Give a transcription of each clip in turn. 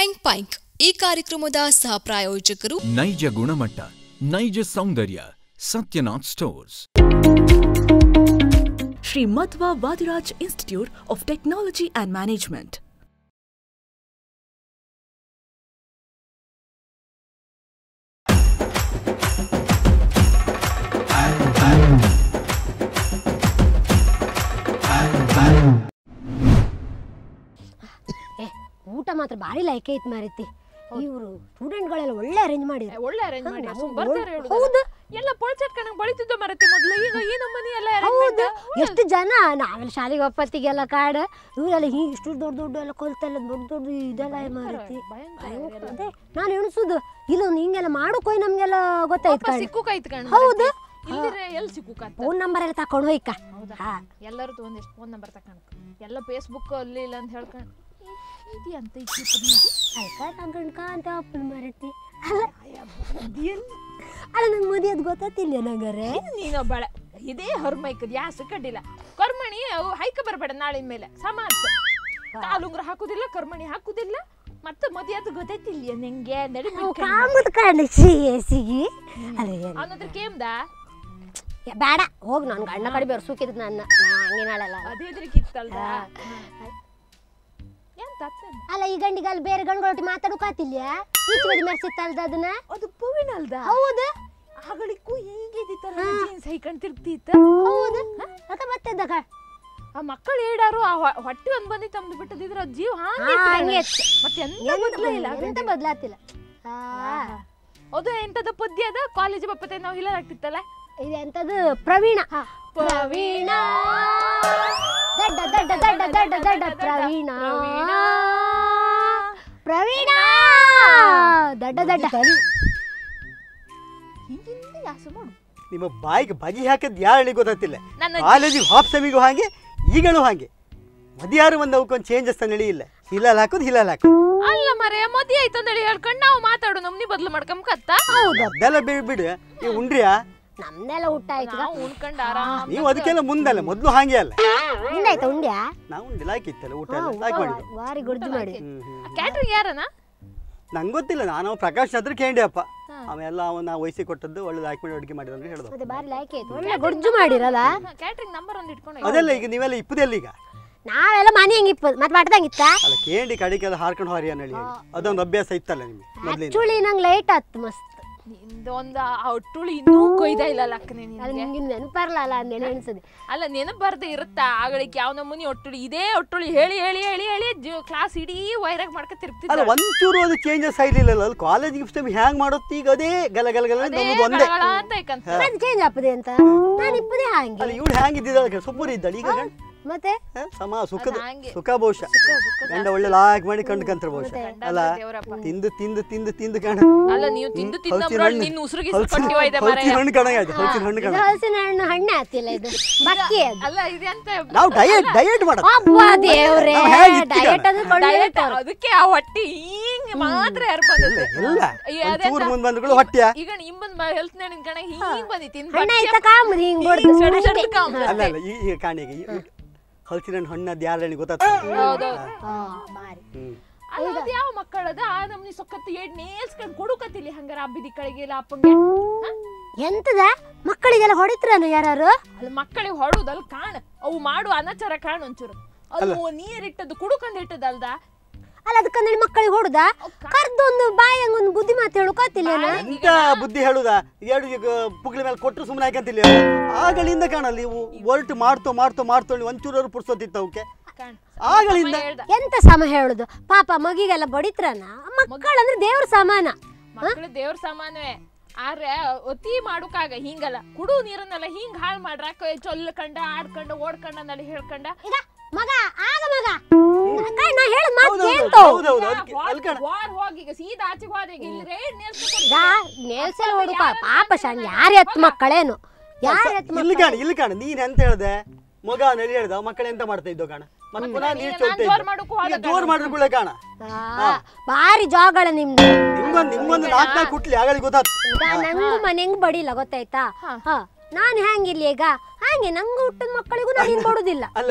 Tank ಪೈಂಕ್ ಈ ಕಾರ್ಯಕ್ರಮದ ಸಹ ಪ್ರಾಯೋಜಕರು ನೈಜ ಗುಣಮಟ್ಟ ನೈಜ ಸೌಂದರ್ಯ Satyanath stores Shri Madhva Vadiraj institute of technology and management. ಊಟ ಮಾತ್ರ ಭಾರಿ ಲೈಕ್ ಐತ್ ಮಾರೈತಿ. ಇವರು ಸ್ಟೂಡೆಂಟ್ಗಳೆಲ್ಲ ಒಳ್ಳೆ ಅರೇಂಜ್ ಮಾಡಿದ್ರು. ಒಳ್ಳೆ ಅರೇಂಜ್ ಮಾಡಿ ಬರ್ತಾರೆ ಹೇಳುದು. ಹೌದು, ಎಲ್ಲ ಪೊಳ್ಚಟ್ ಕಣಂಗ್ ಬಳಿತಿದ್ದು ಮರತಿ ಮೊದಲು. ಈಗ ಏನು ಮನಿ ಎಲ್ಲ ಹೌದು. ಎಷ್ಟು ಜನ ನಾವೆಲ್ಲ ಶಾಲೆಗೆ ಒಪ್ಪತ್ತಿಗೆಲ್ಲ ಕಾಡ ಇವರೆಲ್ಲ ಹೀಗೆ ಇಷ್ಟು ದೊಡ್ಡ ದೊಡ್ಡ ಎಲ್ಲ ಕೊಲ್ತೆಲ್ಲ ದೊಡ್ಡ ದೊಡ್ಡ ಇದೆಲ್ಲ ಮಾರೈತಿ. ಅದೇ ನಾನು ಎಣಿಸುದು ಇಲ್ಲೊಂದು ಹಿಂಗೆಲ್ಲ ಮಾಡೋಕೋಯ್ ನಮ್ಗೆಲ್ಲ ಗೊತ್ತಾಯ್ತು. ಸಿಕ್ಕುಕಾಯ್ತು ಕಣ. ಹೌದು, ಎಲ್ಲಿ ಸಿಕ್ಕುಕಾಯ್ತು. ಫೋನ್ ನಂಬರ್ ಎಲ್ಲ ತಕೊಂಡು ಹೋಯ್ಕ. ಎಲ್ಲರೂ ಒಂದಿಷ್ಟು ಫೋನ್ ನಂಬರ್ ತಕೊಂಡು ಎಲ್ಲ ಫೇಸ್ಬುಕ್ ಅಲ್ಲಿ ಇಲ್ಲ ಅಂತ ಹೇಳ್ಕೊಂಡು ಅಂತ ಅಂತ ಅಪ್ಪನ ಮರತಿ ಅಲ್ಲ ನಂಗೆ ಮದುವೆ ಗೊತ್ತಿಲ್ಲ ನಂಗಾರೆ. ನೀನು ಬಳ ಇದೇ ಹೊರಮೈಕದ್ ಯಾಸು ಕಡ್ಡಿಲ್ಲ ಕರ್ಮಣಿ ಹೈಕ ಬರಬೇಡ ನಾಳಿನ ಮೇಲೆ ಸಮಾತ್ ಕಾಲುಂಗ್ರ ಹಾಕುದಿಲ್ಲ ಕರ್ಮಣಿ ಹಾಕುದಿಲ್ಲ ಮತ್ತೆ ಮದುವೆ ಅದು ಗೊತ್ತೈತಿಲ್ಲ ನಿಂಗೆ ನಡಿ ಸಿಗಿ ಅವನತ್ರ ಕೇಮ್ದ ಬೇಡ ಹೋಗ್ ನನ್ ಗಂಡ ಕಡೆ ಬೆರ್ಸುಕಿದ್ ನನ್ನ ಹಂಗೇನಾಳಲ್ಲ ಅದೇ ಕಿತ್ತಲ್ದ. ಅಲ್ಲ ಈ ಗಂಡಿಗೆ ಅಲ್ಲಿ ಬೇರೆ ಗಂಡುಗಳೊಟ್ಟಿ ಮಾತಾಡೋಕಾತಿಲ್ಲ. ಈಚೆ ಬದಿ ಮೆರ್ಸಿತ್ತಲ್ದ ಅದನ್ನ. ಅದು ಪೂವಿನಲ್ದ. ಹೌದು, ಆಗಳಿಗೂ ಹೀಗಿದ್ದಿತ್ತಲ್ಲ ಜೀನ್ಸ್ ಹೈಕಂಡ್ ತಿರ್ತಿತ್ತ. ಹೌದು, ಅದ ಮತ್ತೆ ಆ ಮಕ್ಕಳು ಹೇಳಾರು ಆ ಹೊಟ್ಟೆ ಒಂದ್ ಬಂದಿ ತಮ್ದು ಬಿಟ್ಟದಿದ್ರ ಜೀವ ಹಾಗೆ ಮತ್ತೆ ಎಂತ ಬದಲಾತಿಲ್ಲ. ಅದು ಎಂತದ ಪದ್ಯ ಅದ ಕಾಲೇಜ್ ಬಪ್ಪತ್ತೆ ನಾವು ಇಲ್ಲ ಆಗ್ತಿತ್ತಲ್ಲ. ಇದು ಎಂತದು ಪ್ರವೀಣ. ಪ್ರವೀಣ ದಡ್ಡ ದಡ್ಡ ದಡ್ಡ ದಡ್ಡ ದಡ್ಡ ಪ್ರವೀಣ ಪ್ರವೀಣ ದಡ್ಡ ದಡ್ಡ. ನಿಮ್ಮ ಬಾಯಿಗೆ ಬಜಿ ಹಾಕದ್ ಯಾರು ಗೊತ್ತಿಲ್ಲ. ಕಾಲೇಜಿಗೆ ಹಾಫ್ ಸೆಮಿಗೂ ಹಾಗೆ ಈಗಲೂ ಹಾಗೆ ಮದ್ಯಾರು ಒಂದು ಅವಕ್ಕೊಂದು ಚೇಂಜಸ್ ನಡಿ ಇಲ್ಲ. ಹಿಲಾಲ್ ಹಾಕೋದು ಹಿಲಾಲ್ ಹಾಕೋದು. ಅಲ್ಲ ಮರೆ ಮದಿ ಆಯ್ತು ಅಂತೇಳಿ ಹೇಳ್ಕೊಂಡು ನಾವು ಮಾತಾಡೋ ನಮ್ನಿ ಬದಲು ಮಾಡ್ಕೊಂಬತ್ತ. ಹೌದು, ಅದೆಲ್ಲ ಬಿಡು. ನೀವು ಉಂಡ್ರಿಯಾ? ನಮ್ದೆಲ್ಲ ಊಟ ಆಯ್ತು. ಉಣ್ಕೊಂಡು ಆರಾಮ್. ನೀವು ಅದಕ್ಕೆಲ್ಲ ಮುಂದಲ್ಲ, ಮೊದ್ಲು ಹಾಗೆ ಅಲ್ಲ. ನಿಂದಾಯ್ತಾ ಉಂಡ್ಯಾ? ನಾವು ಉಂಡಿಲ್ಲ ಹಾಕಿತ್ತಲ್ಲ ಊಟ ಎಲ್ಲ ಲಾಕ್ ಮಾಡಿದ್ವಿ. ವಾರಿ ಗುಡ್ಜು ಮಾಡಿ. ಕ್ಯಾಟ್ರಿಂಗ್ ಯಾರನ ನಂಗೆ ಗೊತ್ತಿಲ್ಲ. ನಾನು ಪ್ರಕಾಶ್ ಹತ್ರ ಕೇಂಡಿಯಪ್ಪ ಅವೆಲ್ಲ ಅವನ ವಯಸ್ಸಿಗೆ ಕೊಟ್ಟದ್ದು ಒಳ್ಳೆ ಲಾಕ್ ಮಾಡಿ ಅಡುಗೆ ಮಾಡಿದ್ರು ಅಂತ ಹೇಳಿದ್ರು. ಅದೇ ಬಾರಿ ಲೈಕ್ ಆಯ್ತು. ಒಳ್ಳೆ ಗುಡ್ಜು ಮಾಡಿರಲ್ಲ. ಕ್ಯಾಟ್ರಿಂಗ್ ನಂಬರ್ ಒಂದು ಇಟ್ಕೊಂಡು ಅದೆಲ್ಲ ಈಗ ನೀವೆಲ್ಲ ಇಪ್ಪದೆಲ್ಲ ಈಗ ನಾವೆಲ್ಲ ಮನೆ ಹೆಂಗೆ ಇಪ್ಪದು ಮತ್ತೆ ಬಟ್ಟದಂಗಿತ್ತ ಅಲ್ಲ ಕೇಂಡಿ ಕಡಿಕೆಲ್ಲ ಹಾರ್ಕೊಂಡು ಹಾರಿ ಅನ್ನಿ ಅದೊಂದು ಅಭ್ಯಾಸ ಇತ್ತಲ್ಲ ನಿಮಗೆ ಮೊದಲಿಂದ. ಆಕ್ಚುಲಿ ನಂಗೆ ಲೈಟ್ ಆಯ್ತು ಮಸ್ತ್. ಒಂದು ಒಟ್ಟುಳಿ ಇನ್ನೂ ಕೊಯ್ದ ಇಲ್ಲ ಅಕ್ಕನೆ. ನಿಮ್ಗೆ ನೆನಪರ್ಲಲ್ಲ ಅಂದೇಳಿ ಎಣಿಸದೆ. ಅಲ್ಲ ನೆನಪು ಬರ್ದೆ ಇರುತ್ತಾ ಆಗಳಿಗೆ ಯಾವ ನಮ್ಮನಿ ಒಟ್ಟುಳಿ ಇದೇ ಒಟ್ಟುಳಿ ಹೇಳಿ ಹೇಳಿ ಹೇಳಿ ಹೇಳಿ ಕ್ಲಾಸ್ ಇಡೀ ವೈರಾಗ್ ಮಾಡ್ಕೊ ತಿರ್ಗ್ತಿದ್ದ. ಅಲ್ಲ ಒಂಚೂರು ಅದು ಚೇಂಜಸ್ ಆಗಿರ್ಲಿಲ್ಲ. ಅಲ್ಲಿ ಕಾಲೇಜಿಗೆ ಇಷ್ಟ ಹ್ಯಾಂಗ್ ಮಾಡೋದು ಈಗ ಅದೇ ಗಲ ಗಲ ಗಲ ಒಂದೇ ಅದು ಚೇಂಜ್ ಆಗ್ತದೆ ಅಂತ ನಾನು ಇಪ್ಪದೇ ಹಾಂಗೆ. ಅಲ್ಲ ಇವಳು ಹ್ಯಾಂಗ್ ಇದ್ದಿದ್ದಾಳೆ ಸುಪ್ಪೂರಿ ಇದ್ದಾಳೆ ಈಗ ಮತ್ತೆ ಸಮ ಸುಖ ಬಹುಶಃ ಗಂಡ ಒಳ್ಳೆ ಲಾಕ್ ಮಾಡಿ ಕಂಡ್ಕಂತ್ರ ಬಹುಶಃ. ಅಲ್ಲ ತಿಂದು ತಿಂದು ತಿಂದು ತಿಂದು ಕಾಣ. ಅಲ್ಲ ನೀವು ತಿಂದು ತಿಂದು ನಿನ್ನ ಉಸುರಿಗೆ ಕಟ್ಟಿ ಹೋಯ್ದೆ ಮಾರೇ. ಹಣ್ಣು ಕಾಣಾಗಿದೆ. ಹಲಸಿನ ಹಣ್ಣು ಹಣ್ಣೆ ಆಗ್ತಿಲ್ಲ ಇದು ಬಕ್ಕಿ ಅದು. ಅಲ್ಲ ಇದು ಅಂತ ನಾವು ಡಯಟ್ ಮಾಡೋದು. ಅಬ್ಬಾ ದೇವ್ರೇ, ಡಯಟ್ ಅಂದ್ರೆ ಡಯಟ್. ಅದಕ್ಕೆ ಆ ಹೊಟ್ಟಿ ಹಿಂಗ್ ಮಾತ್ರ ಯಾರು ಬಂದದ್ದು ಇಲ್ಲ. ಒಂಚೂರು ಮುಂದೆ ಬಂದ್ಗಳು ಹೊಟ್ಟೆಯ ಈಗ ನಿಮ್ಮನ್ ಹೆಲ್ತ್ ನಿನ್ ಕಣ ಹಿಂಗ್ ಬಂದಿತ್ತು ಹಣ್ಣೆ ಆಯ್ತಾ ಕಾಮದು ಹಿಂಗ್ ಬಡ್ದು ಅಲ್ಲ ಅಲ್ಲ ಈಗ ಕಾಣಿಗೆ ಹಲಸಿನ ಹಣ್ಣದ್ದು ಯಾರು ಗೊತ್ತಾಗ್ತದೆ. ಅಲ್ಲ ಯಾವ ಮಕ್ಕಳದ ಆ ನಮ್ನಿ ಸೊಕ್ಕತ್ತು ಎಡ್ ನೇಲ್ಸ್ಕೊಂಡು ಕೊಡುಕತ್ತಿಲ್ಲ ಹಂಗಾರ ಹಬ್ಬಿದಿ ಕಳಿಗೆಲ್ಲ ಅಪ್ಪಂಗೆ ಎಂತದ ಮಕ್ಕಳಿಗೆಲ್ಲ ಹೊಡಿತ್ರಾನ ಯಾರು? ಅಲ್ಲಿ ಮಕ್ಕಳಿಗೆ ಹೊಡುದಲ್ಲ ಕಾಣ ಅವು ಮಾಡು ಅನಾಚಾರ ಕಾಣ ಒಂಚೂರು. ಅದು ನೀರಿಟ್ಟದ್ದು ಕುಡುಕಂದ್ ಇಟ್ಟದಲ್ದ. ಅಲ್ಲ ಅದಕ್ಕಂದೇಳಿ ಮಕ್ಕಳಿಗೆ ಹೊಡುದ ಕರ್ದೊಂದು ಬಾಯಂಗ ಒಂದು ಬುದ್ಧಿ ಮಾತು ಹೇಳೋಕಾತಿಲ್ಲ. ಎಂತ ಬುದ್ಧಿ ಹೇಳುದಾ? ಎರಡು ಪುಗ್ಲಿ ಮೇಲೆ ಕೊಟ್ಟರು ಸುಮ್ಮನೆ ಹಾಕಂತಿಲ್ಲ. ಆಗಳಿಂದ ಕಾಣಲ್ಲ ನೀವು ಒರ್ಟು ಮಾಡ್ತೋ ಮಾಡ್ತೋ ಮಾಡ್ತೋ ಒಂಚೂರು ಪುರ್ಸೋತಿತ್ತು ಅವಕ್ಕೆ ಆಗಳಿಂದ. ಎಂತ ಸಮ ಹೇಳುದು ಪಾಪ ಮಗಿಗೆಲ್ಲ ಬಡಿತ್ರನ. ಮಕ್ಕಳಂದ್ರೆ ದೇವ್ರ ಸಮಾನ. ಮಕ್ಕಳು ದೇವ್ರ ಸಮಾನವೇ. ಆದ್ರೆ ಅತಿ ಮಾಡುಕಾಗ ಹಿಂಗಲ್ಲ ಕುಡು ನೀರನ್ನೆಲ್ಲ ಹಿಂಗ್ ಹಾಳು ಮಾಡ್ರಾಕ ಚೊಲ್ಲಕಂಡ ಆಡ್ಕಂಡ ಓಡ್ಕಂಡ ನಲ್ಲಿ ಹೇಳ್ಕಂಡ ಈಗ ಮಗ ಆಗ ಮಗ ನಾ ಹೇಳ ಮಾತು ಹೋಗಿ ಈಗ ಸೀದಾ ಆಚೆಗೆ ಹೋದ ಈಗ ಇಲ್ಲಿ ರೇಡ್ ನೇಲ್ಸಲ್ಲಿ ಹೊಡುಕ ಪಾಪ ಸಣ್ಣ ಯಾರ ಎತ್ ಮಕ್ಕಳೇನು ಯಾರ ಎತ್ ಇಲ್ಲಿ ಕಾಣ ನೀನ್ ಎಂತ ಹೇಳ್ದೆ ಮಗ ನಡಿ ಹೇಳ್ದ ಮಕ್ಕಳು ಎಂತ ಮಾಡ್ತಾ ಇದ್ದೋ ಕಾಣ ಮತ್ತೆ ಪುನಃ ನೀರು ಚೊಲ್ತಾ ಜೋರ್ ಮಾಡಿದ್ರು ಕಾಣ. ಭಾರಿ ಜಾಗಳ ನಿಮ್ದು. ನಿಮ್ಗೊಂದು ನಾಲ್ಕು ಕುಟ್ಲಿ ಆಗಳಿಗೆ ಗೊತ್ತಾಗ್ತದೆ. ನಂಗೂ ಮನೆಂಗ್ ಬಡಿಲ್ಲ ಗೊತ್ತಾಯ್ತಾ. ನಾನ್ ಹೆಂಗಿರ್ಲಿ ಈಗ ಹಾಗೆ ನಂಗೂ ಹುಟ್ಟಿದ ಮಕ್ಕಳಿಗೂ ನಾನು ಕೊಡುದಿಲ್ಲ. ಅಲ್ಲ ಅಲ್ಲ ಅಲ್ಲ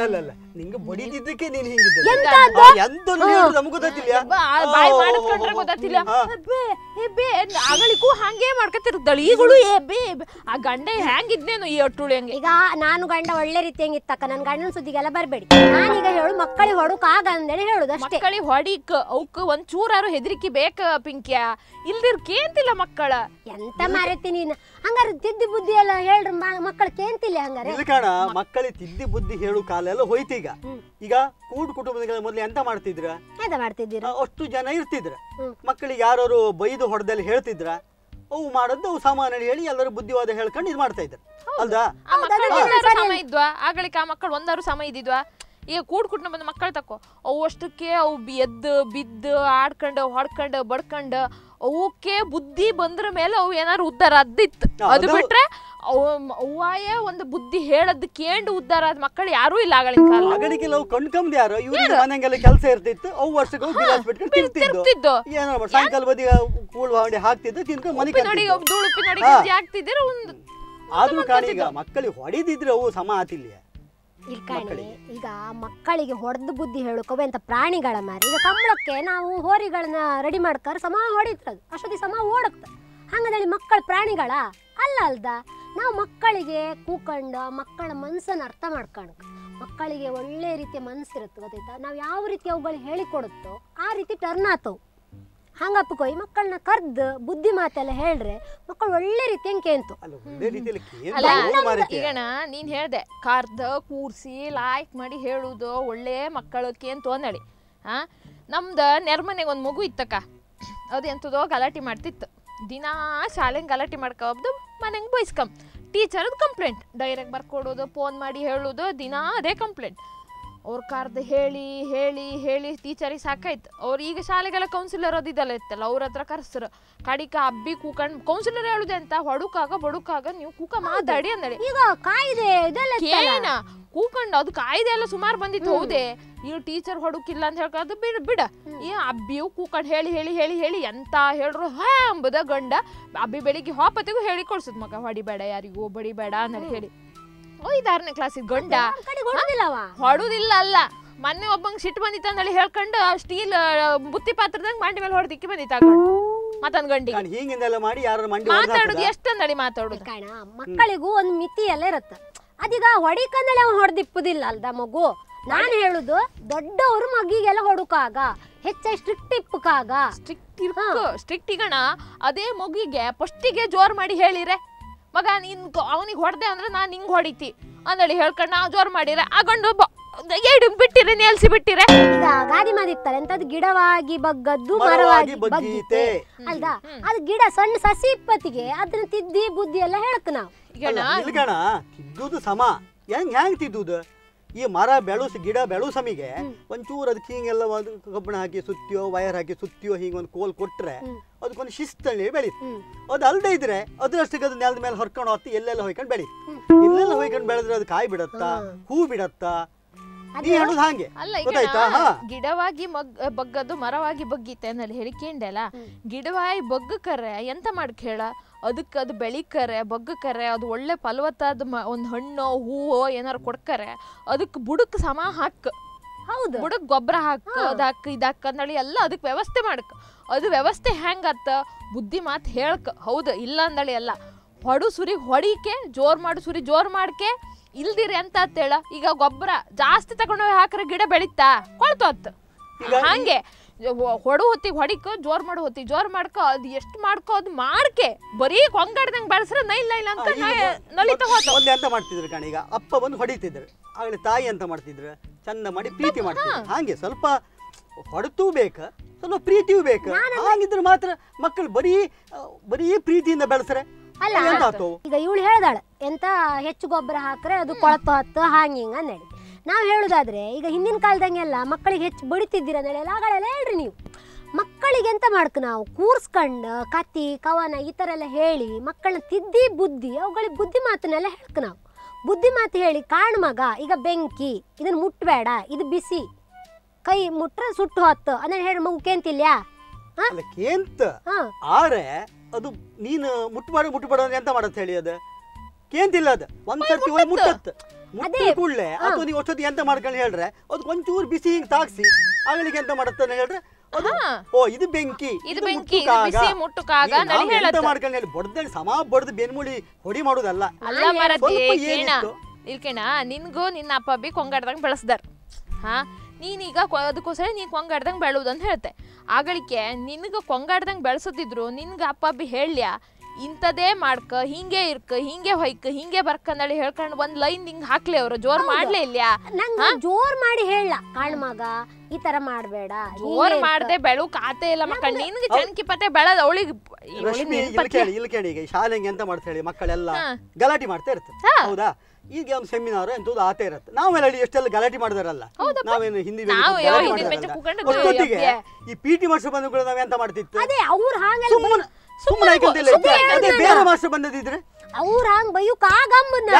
ನಿಂಗೆ ಬಡಿದಿದ್ದಕ್ಕೆ ನೀನ್ ಹಿಂಗಿದ್ದೆ ಎಂತದ್ದು? ಎಂತಲ್ಲಿ ಹೇಳು ನಮ್ಗೆ ಗೊತ್ತಿಲ್ಲ ಬಾಯ್ ಮಾಡಿಸ್ಕೊಂಡ್ರೆ ಗೊತ್ತಾತಿಲ್ಲ ಆಗಳಿಗೂ ಹಂಗೆ ಮಾಡ್ಕೊತಿರ್ತಾಳೆ ಈಗಳು ಆ ಗಂಡ ಹೆಂಗಿದ್ನೇನು ಈ ಒಟ್ಟುಳಿ ಹಂಗೆ. ಈಗ ನಾನು ಗಂಡ ಒಳ್ಳೆ ರೀತಿ ಹೆಂಗಿತ್ತಕ್ಕ, ನನ್ ಗಂಡನ ಸುದ್ದಿಗೆಲ್ಲ ಬರ್ಬೇಡಿ. ನಾನೀಗ ಹೇಳು ಮಕ್ಕಳಿಗೆ ಹೊಡುಕಾಗ ಅಂದೇಳಿ ಹೇಳುದು ಅಷ್ಟೇ. ಮಕ್ಕಳಿಗೆ ಹೊಡಿಕ್ ಅವಕ್ ಒಂದ್ ಚೂರಾರು ಹೆದರಿಕೆ ಬೇಕ ಪಿಂಕ್ಯ, ಇಲ್ದಿರ್ ಕೇಂತಿಲ್ಲ ಮಕ್ಕಳ. ಎಂತ ಮಾರೈತಿ ನೀನು ಹಂಗಾರೆ ತಿದ್ದಿ ಬುದ್ಧಿ ಎಲ್ಲ ಹೇಳ್ರಿ ಮಕ್ಕಳು ಕೇಂತಿಲ್ಲ ಹಂಗಾರೆ. ಇಲ್ಲ ಕಾಣ, ಮಕ್ಕಳಿಗೆ ತಿದ್ದಿ ಬುದ್ಧಿ ಹೇಳು ಕಾಲ ಎಲ್ಲ ಹೋಯ್ತು. ಈಗ ಕೂಡು ಕುಟುಂಬದ ಮೊದ್ಲು ಎಂತ ಮಾಡ್ತಿದ್ರ? ಎಂತ ಮಾಡ್ತಿದ್ದೀರ? ಅಷ್ಟು ಜನ ಇರ್ತಿದ್ರ, ಮಕ್ಕಳಿಗೆ ಯಾರು ಬೈದು ಹೊಡೆದಲ್ಲಿ ಹೇಳ್ತಿದ್ರ, ಅವು ಮಾಡೋದು ಅವು ಸಾಮಾನ್ಯ ಹೇಳಿ ಎಲ್ಲರೂ ಬುದ್ಧಿವಾದ ಹೇಳ್ಕೊಂಡು ಇದು ಮಾಡ್ತಾ ಇದ್ರು ಅಲ್ದಾ? ಸಮ ಇದ್ವಾ ಆಗಳಿಕ ಆ ಮಕ್ಕಳು ಒಂದಾರು ಸಮ ಇದ್ದಿದ್ವಾ? ಈಗ ಕೂಡ್ ಕುಟುಂಬದ ಮಕ್ಕಳು ತಕೋ, ಅವು ಅಷ್ಟಕ್ಕೆ ಅವು ಎದ್ದು ಬಿದ್ದು ಆಡ್ಕೊಂಡು ಹೊಡ್ಕೊಂಡು ಬಡ್ಕೊಂಡು ಅವಕ್ಕೆ ಬುದ್ಧಿ ಬಂದ್ರ ಮೇಲೆ ಅವು ಏನಾರು ಉದ್ದಾರ ಅದ್ದಿತ್ತು. ಅದು ಬಿಟ್ರೆ ಅವ್ವಾಯೇ ಒಂದು ಬುದ್ಧಿ ಹೇಳದ್ ಕೇಂಡು ಉದ್ದಾರ ಆದ ಮಕ್ಕಳು ಯಾರು ಇಲ್ಲ ಆಗಳಿನ ಕಾಲ. ಆಗಳಿಗೆಲ್ಲ ಅವು ಕಣ್ಕಂಬ್ ಯಾರು ಇವ್ರ ಮನೆಗೆಲ್ಲ ಕೆಲಸ ಇರ್ತಿತ್ತು, ಅವು ವರ್ಷಕ್ಕೆ ಬಿಟ್ಕೊಂಡು ತಿಂತಿದ್ದು, ಏನೋ ಸಾಯಂಕಾಲ ಬದಿಗೆ ಕೂಳು ಮಾಡಿ ಹಾಕ್ತಿದ್ದು ತಿನ್ಕೊಂಡು ಮನೆ ನೋಡಿ ಧೂಳುಪ್ಪಿ ನೋಡಿ ಆಗ್ತಿದ್ದೀರ ಒಂದು. ಆದ್ರೂ ಕಾಣೀಗ ಮಕ್ಕಳಿಗೆ ಹೊಡಿದಿದ್ರೆ ಅವು ಸಮ ಆತಿಲ್ಲ. ಈಗ ಮಕ್ಕಳಿಗೆ ಹೊಡೆದು ಬುದ್ಧಿ ಹೇಳಕೋವೆ ಅಂತ ಪ್ರಾಣಿಗಳ ಮಾರಿ. ಈಗ ಕಂಬಳಕ್ಕೆ ನಾವು ಹೋರಿಗಳನ್ನ ರೆಡಿ ಮಾಡ್ಕಾರ ಸಮ ಹೊಡಿತದು, ಅಷ್ಟೊತ್ತಿ ಸಮ ಓಡಕ್ತ. ಹಂಗಂದೇಳಿ ಮಕ್ಕಳು ಪ್ರಾಣಿಗಳ ಅಲ್ಲ ಅಲ್ದ. ನಾವು ಮಕ್ಕಳಿಗೆ ಕೂಕಂಡು ಮಕ್ಕಳ ಮನಸ್ಸನ್ನು ಅರ್ಥ ಮಾಡ್ಕೊಂಡು, ಮಕ್ಕಳಿಗೆ ಒಳ್ಳೆ ರೀತಿಯ ಮನಸ್ಸಿರುತ್ತೆ ಗೊತ್ತಾಯ್ತಾ. ನಾವು ಯಾವ ರೀತಿ ಅವುಗಳು ಹೇಳಿಕೊಡುತ್ತೋ ಆ ರೀತಿ ಟರ್ನ್ ಆತವು. ಹಂಗಪ್ಪಕೋಯ್ ಮಕ್ಕಳನ್ನ ಕರ್ದು ಬುದ್ಧಿ ಮಾತೆಲ್ಲ ಹೇಳ್ರೆ ಮಕ್ಕಳು ಒಳ್ಳೆ ರೀತಿ ಕೇಂತು. ಈಗಣ ನೀನ್ ಹೇಳ್ದೆ ಕರ್ದ ಕೂರ್ಸಿ ಲಾಯ್ಕ್ ಮಾಡಿ ಹೇಳುದು ಒಳ್ಳೆ ಮಕ್ಕಳು ಕೇಂತು ಅಂದಳಿ. ನಮ್ದು ನೆರ್ಮನೆಗೆ ಒಂದು ಮಗು ಇತ್ತಕ್ಕ, ಅದು ಎಂಥದೋ ಗಲಾಟೆ ಮಾಡ್ತಿತ್ತು. ದಿನಾ ಶಾಲೆಗೆ ಗಲಾಟೆ ಮಾಡ್ಕೊಬ್ದು ಮನೆಗೆ ಬೈಸ್ಕಂಬ. ಟೀಚರ್ದು ಕಂಪ್ಲೇಂಟ್ ಡೈರೆಕ್ಟ್ ಬರ್ಕೊಡೋದು, ಫೋನ್ ಮಾಡಿ ಹೇಳೋದು, ದಿನಾ ಅದೇ ಕಂಪ್ಲೇಂಟ್. ಅವ್ರ ಕರ್ದು ಹೇಳಿ ಹೇಳಿ ಹೇಳಿ ಟೀಚರಿಗೆ ಸಾಕಾಯ್ತು. ಅವ್ರು ಈಗ ಶಾಲೆಗೆಲ್ಲ ಕೌನ್ಸಿಲರ್ ಅದಿದ್ದಲ್ಲ ಇತ್ತಲ್ಲ, ಅವ್ರ ಹತ್ರ ಕರ್ಸ್ರು. ಕಡಿಕ ಅಬ್ಬಿ ಕೂಕಂಡ್ ಕೌನ್ಸಿಲರ್ ಹೇಳುದೆ ಅಂತ ಹೊಡುಕಾಗ ಬಡುಕಾಗ ನೀವು ಕೂಕ ಮಾತಾಡಿ ಅಂದಳಿ. ಈಗ ಕಾಯ್ದೆ ಕೇಳ ಕೂಕಂಡು ಅದು ಕಾಯ್ದೆ ಎಲ್ಲ ಸುಮಾರು ಬಂದಿತ್ತು. ಹೌದೇ ಈಗ ಟೀಚರ್ ಹೊಡುಕಿಲ್ಲ ಅಂತ ಹೇಳ್ಕೊಂಡು ಬಿಡ ಈ ಅಬ್ಬಿಯು ಕೂಕಂಡು ಹೇಳಿ ಹೇಳಿ ಹೇಳಿ ಹೇಳಿ ಎಂತ ಹೇಳ್ರು ಹಾ ಅಂಬುದ ಗಂಡ ಅಬ್ಬಿ ಬೆಳಿಗ್ಗೆ ಹಾಪತ್ತಿಗೂ ಹೇಳಿ ಕೊಡ್ಸದ್ ಮಗ ಹೊಡಿಬೇಡ ಯಾರಿಗೂ ಬಡಿಬೇಡ ಅಂತ ಹೇಳಿ. 5-6ನೇ ಕ್ಲಾಸಿಗೆ ಗಂಡ ಹೊಡುದಿಲ್ಲ ಅಲ್ಲ, ಮೊನ್ನೆ ಒಬ್ಬಂಗೆ ಸಿಟ್ಟು ಬಂದಿತ್ತು ಅಂದೇಳಿ ಹೇಳ್ಕೊಂಡು ಸ್ಟೀಲ್ ಬುತ್ತಿ ಪಾತ್ರದಾಗ ಮಂಡಿ ಮೇಲೆ ಹೊಡೆದಿಕ್ಕಿ ಬಂದಿತ್ತ ಮತ್ತೊಂದ್ ಗಂಡಿ ಮಾತಾಡುದು ಎಷ್ಟಂದಳಿ ಮಾತಾಡುದು. ಕಾಣ ಮಕ್ಕಳಿಗೂ ಒಂದು ಮಿತಿ ಎಲ್ಲ ಇರತ್ತ. ಅದೀಗ ಹೊಡಿಕಂದೇಳಿ ಅವ ಹೊಡೆದಿಪ್ಪುದಿಲ್ಲ ಅಲ್ದ ಮಗು. ನಾನು ಹೇಳುದು ದೊಡ್ಡವರು ಮಗಿಗೆಲ್ಲ ಹೊಡುಕಾಗ ಹೆಚ್ಚ ಸ್ಟ್ರಿಕ್ಟ್ ಇಪ್ಪಕಾಗ ಸ್ಟ್ರಿಕ್ಟ್ ಈಗಣ ಅದೇ ಮಗಿಗೆ ಫಸ್ಟಿಗೆ ಜೋರ್ ಮಾಡಿ ಹೇಳಿರೆ ಮಗ ನೀನ್ ಅವನಿಗೆ ಹೊಡೆದೆ ಅಂದ್ರೆ ನಾನು ನಿಂಗೆ ಹೊಡಿತಿ ಅಂದೇಳಿ ಹೇಳ್ಕೊಂಡು ನಾವು ಜೋರ್ ಮಾಡಿರೆ ಆ ಗಂಡು ಬಿಟ್ಟಿರೆ ನೆಲ್ಸಿ ಬಿಟ್ಟಿರೆ. ಈಗ ಗಾದಿ ಮಾದಿರ್ತಾರೆ ಎಂತದ್ದು ಗಿಡವಾಗಿ ಬಗ್ಗದ್ದು ಮರವಾಗಿ ಬಗ್ಗೀತೆ ಅಲ್ದಾ. ಅದು ಗಿಡ ಸಣ್ಣ ಸಸಿ ಇಪ್ಪತ್ತಿಗೆ ಅದನ್ನ ತಿದ್ದಿ ಬುದ್ಧಿ ಎಲ್ಲ ಹೇಳಕ್ ನಾವು ತಿದ್ದುದು ಸಮ ಹೆಂಗ್ ತಿದ್ದುದು. ಈ ಮರ ಗಿಡ ಬೆಳು ಸಮಿಗೆ ಒಂಚೂರು ಅದಕ್ಕೆ ಹಿಂಗೆಲ್ಲ ಒಂದು ಕಬ್ಬಣ ಹಾಕಿ ಸುತ್ತಿಯೋ ವಯರ್ ಹಾಕಿ ಸುತ್ತಿಯೋ ಹಿಂಗೆ ಒಂದು ಕೋಲ್ ಕೊಟ್ರೆ ಅದಕ್ಕೊಂದು ಶಿಸ್ತಲ್ಲಿ ಬೆಳೀತು. ಅದು ಅಲ್ದೇ ಇದ್ರೆ ಅದ್ರಷ್ಟಕ್ಕೆ ಅದು ನೆಲದ ಮೇಲೆ ಹೊರ್ಕೊಂಡು ಹೋಗ್ತಿ ಎಲ್ಲೆಲ್ಲ ಹೊಯ್ಕೊಂಡು ಬೆಳೀತು. ಎಲ್ಲೆಲ್ಲ ಹೊಯ್ಕೊಂಡು ಬೆಳೆದ್ರೆ ಅದು ಕಾಯಿ ಬಿಡತ್ತಾ ಹೂ ಬಿಡತ್ತಾ ಹಾಗೆ ಅಲ್ಲ. ಗಿಡವಾಗಿ ಬಗ್ಗದ್ದು ಮರವಾಗಿ ಬಗ್ಗೀತೆ ಅನ್ನಲ್ಲಿ ಹೇಳಿಕೆಂಡೆಲ್ಲ ಗಿಡವಾಗಿ ಬಗ್ಗಕರೆ ಎಂತ ಮಾಡಕ್ ಹೇಳ ಅದಕ್ಕೆ ಅದು ಬೆಳಿಕರೆ ಬಗ್ಗಕರೆ ಅದು ಒಳ್ಳೆ ಫಲವತ್ತಾದ ಒಂದು ಹಣ್ಣು ಹೂವೋ ಏನಾರು ಕೊಡ್ಕರೆ ಅದಕ್ಕೆ ಬುಡಕ್ ಸಮ ಹಾಕ್. ಹೌದು ಬುಡಕ್ ಗೊಬ್ಬರ ಹಾಕ ಅದಾಕ ಇದಾಕ ಅಂದಳಿ ಎಲ್ಲ ಅದಕ್ಕೆ ವ್ಯವಸ್ಥೆ ಮಾಡಕ್. ಅದು ವ್ಯವಸ್ಥೆ ಹೆಂಗತ್ತ ಬುದ್ಧಿ ಮಾತು ಹೇಳಕ್. ಹೌದು ಇಲ್ಲ ಅಂದಳಿ ಎಲ್ಲ ಹೊಡು ಸುರಿ ಹೊಡಿಕೆ ಜೋರ್ ಮಾಡು ಸುರಿ ಜೋರ್ ಮಾಡ್ಕೆ ಇಲ್ದಿರಿ ಅಂತ ಹೇಳ. ಈಗ ಗೊಬ್ಬರ ಜಾಸ್ತಿ ತಗೊಂಡೋಗಿ ಹಾಕ್ರೆ ಗಿಡ ಬೆಳಿತಾ ಕೊಳ್ತೋತ್. ಹಂಗೆ ಹೊಡು ಹೊತ್ತಿಗೆ ಹೊಡಿಕ ಜೋರ್ ಮಾಡು ಹೊತ್ತಿಗೆ ಜೋರ್ ಮಾಡ್ಕೊ ಅದು ಎಷ್ಟು ಮಾಡ್ಕೊ ಅದು ಮಾಡ್ಕೆ ಬರೀ ಕೊಂಗಡ್ದಂಗೆ ಬೆಳೆಸ್ರೆ ನೈಲ್ ನೈಲ್ ಅಂತ ನಲಿತ ಹೋದ ಎಂತ ಮಾಡ್ತಿದ್ರು ಕಣ. ಈಗ ಅಪ್ಪ ಬಂದು ಹೊಡಿತಿದ್ರು, ಆಗಲೇ ತಾಯಿ ಅಂತ ಮಾಡ್ತಿದ್ರು, ಚಂದ ಮಾಡಿ ಪ್ರೀತಿ ಮಾಡ್ತಿದ್ರು. ಹಾಗೆ ಸ್ವಲ್ಪ ಹೊಡೆತೂ ಬೇಕ ಸ್ವಲ್ಪ ಪ್ರೀತಿಯೂ ಬೇಕು. ಹಾಗಿದ್ರೆ ಮಾತ್ರ ಮಕ್ಕಳು ಬರೀ ಪ್ರೀತಿಯಿಂದ ಬೆಳೆಸ್ರೆ ಅಲ್ಲ. ಈಗ ಇವಳು ಹೇಳ್ದಾಳೆ ಎಂತ ಹೆಚ್ಚು ಗೊಬ್ಬರ ಹಾಕ್ರೆ ಅದು ಕೊಳತು ಹತ್ತು ಹಾಂಗಿಂಗ ಅಂದೇಳಿ. ನಾವು ಹೇಳುದಾದ್ರೆ ಈಗ ಹಿಂದಿನ ಕಾಲದಂಗೆಲ್ಲ ಮಕ್ಕಳಿಗೆ ಹೆಚ್ಚು ಬಡಿತಿದ್ದೀರ ಅಂದೇಳಿ ಆಗಳೆಲ್ಲ ಹೇಳ್ರಿ ನೀವು. ಮಕ್ಕಳಿಗೆ ಎಂತ ಮಾಡ್ಕ ನಾವು ಕೂರ್ಸ್ಕೊಂಡು ಕತ್ತಿ ಕವನ ಈ ಥರ ಎಲ್ಲ ಹೇಳಿ ಮಕ್ಕಳನ್ನ ತಿದ್ದಿ ಬುದ್ಧಿ ಅವುಗಳಿಗೆ ಬುದ್ಧಿ ಮಾತನ್ನೆಲ್ಲ ಹೇಳ್ಕ ನಾವು. ಬುದ್ಧಿ ಮಾತು ಹೇಳಿ ಕಾಣ್ ಮಗ ಈಗ ಬೆಂಕಿ ಇದನ್ನ ಮುಟ್ಬೇಡ ಇದು ಬಿಸಿ ಕೈ ಮುಟ್ರೆ ಸುಟ್ಟು ಹೊತ್ತು ಅಂದ್ರೆ ಹೇಳಿ ಮಗು ಕೇಂತಿಲ್ಲ ಕೇಂತ ಆರೆ ಅದು ನೀನು ಮುಟ್ಬೇಡ ಎಂತ ಮಾಡತ್ ಹೇಳಿ ಅದು ಕೇಂತಿಲ್ಲ ಅದು ಒಂದ್ಸರ್ತಿ ಹೋಗಿ ಮುಟ್ಟತ್ತೆ ಮುಟ್ಟಿದ ಕೂಡಲೇ ಅಥವಾ ನೀವು ಅಷ್ಟೊತ್ತಿಗೆ ಎಂತ ಮಾಡ್ಕೊಂಡು ಹೇಳ್ರೆ ಅದಕ್ಕೆ ಒಂಚೂರು ಬಿಸಿ ಹಿಂಗೆ ತಾಗಿಸಿ ಆಗಳಿಗೆ ಎಂತ ಮಾಡುತ್ತಾನೆ ಹೇಳ್ರೆ ಅದು ಓ ಇದು ಬೆಂಕಿ ಇದು ಬೆಂಕಿ ಬಿಸಿ ಮುಟ್ಟುಕಾಗ ನಡಿ ಎಂತ ಹೇಳತ್ತೆ ಮಾಡ್ಕೊಂಡು ಹೇಳಿ ಬಡ್ದಲ್ಲಿ ಸಮ ಬಡ್ದು ಬೆನ್ಮೂಳಿ ಹೊಡಿ ಮಾಡುದಲ್ಲ ಅಲ್ಲ ಮರದಿ ಕೇಣ ನಿನ್ಗೂ ನಿನ್ನ ಅಪ್ಪ ಬಿ ಕೊಂಗಾಡ್ದಂಗೆ ಬೆಳೆಸ್ದಾರ ಹಾ ನೀನೀಗ ಅದಕ್ಕೋಸ್ಕರ ನೀನು ಕೊಂಗಾಡ್ದಂಗೆ ಬೆಳೆಯೋದು ಅಂತ ಹೇಳ್ತೆ ಆಗಳಿಕೆ ನಿನ್ಗೆ ಕೊಂಗಾಡ್ದಂಗೆ ಬೆಳೆಸೋದಿದ್ರು ನಿನ್ಗೆ ಅಪ್ಪ ಬಿ ಹೇಳ್ಯ ಇಂಥದೇ ಮಾಡ್ಕ ಹಿಂಗೆ ಇರ್ಕ ಹಿಂಗೆ ಹೊಯ್ಕ ಹಿಂಗೆ ಬರ್ಕಂದಳಿ ಹೇಳ್ಕೊಂಡು ಒಂದ್ ಲೈನ್ ಹಿಂಗ್ ಹಾಕ್ಲಿ ಅವ್ರು ಜೋರ್ ಮಾಡ್ಲೇ ಇಲ್ಲ ನಂಗೆ ಜೋರ್ ಮಾಡಿ ಹೇಳ ಕಾಣ್ ಮಗ ಈ ತರ ಮಾಡ್ಬೇಡ ಜೋರ್ ಮಾಡ್ದೆ ಬೆಳು ಕಾತೆ ಇಲ್ಲ ಮಕ್ಕಳು ನಿನ್ಗೆ ಚಣಕಿ ಪತೆ ಬೆಳದ ಅವಳಿಗೆ ಇಲ್ಲಿ ಕೇಳಿ ಈಗ ಶಾಲೆಗೆ ಎಂತ ಮಾಡ್ತಾ ಹೇಳಿ ಮಕ್ಕಳೆಲ್ಲ ಗಲಾಟೆ ಮಾಡ್ತಾ ಇರ್ತದೆ ಹೌದಾ ಈಗ ಒಂದು ಸೆಮಿನಾರ್ ಎಂತದ್ದು ಆತ ಇರುತ್ತೆ ನಾವೆಲ್ಲ ಎಷ್ಟೆಲ್ಲ ಗಲಾಟೆ ಮಾಡಿದಾರಲ್ಲ ನಾವೇನು ಹಿಂದಿ ಈ PT ಮಾಸ್ಟರ್ ಬಂದು ಕೂಡ ನಾವ್ ಎಂತ ಮಾಡ್ತಿತ್ತು ಸುಮ್ಮನೆ ಬೇರೆ ಮಾಸ್ಟರ್ ಬಂದಿದ್ರೆ ಅವ್ರ ಹಂಗ್ ಬೈಯುಕ್ ಆಗಂಬನ್ನ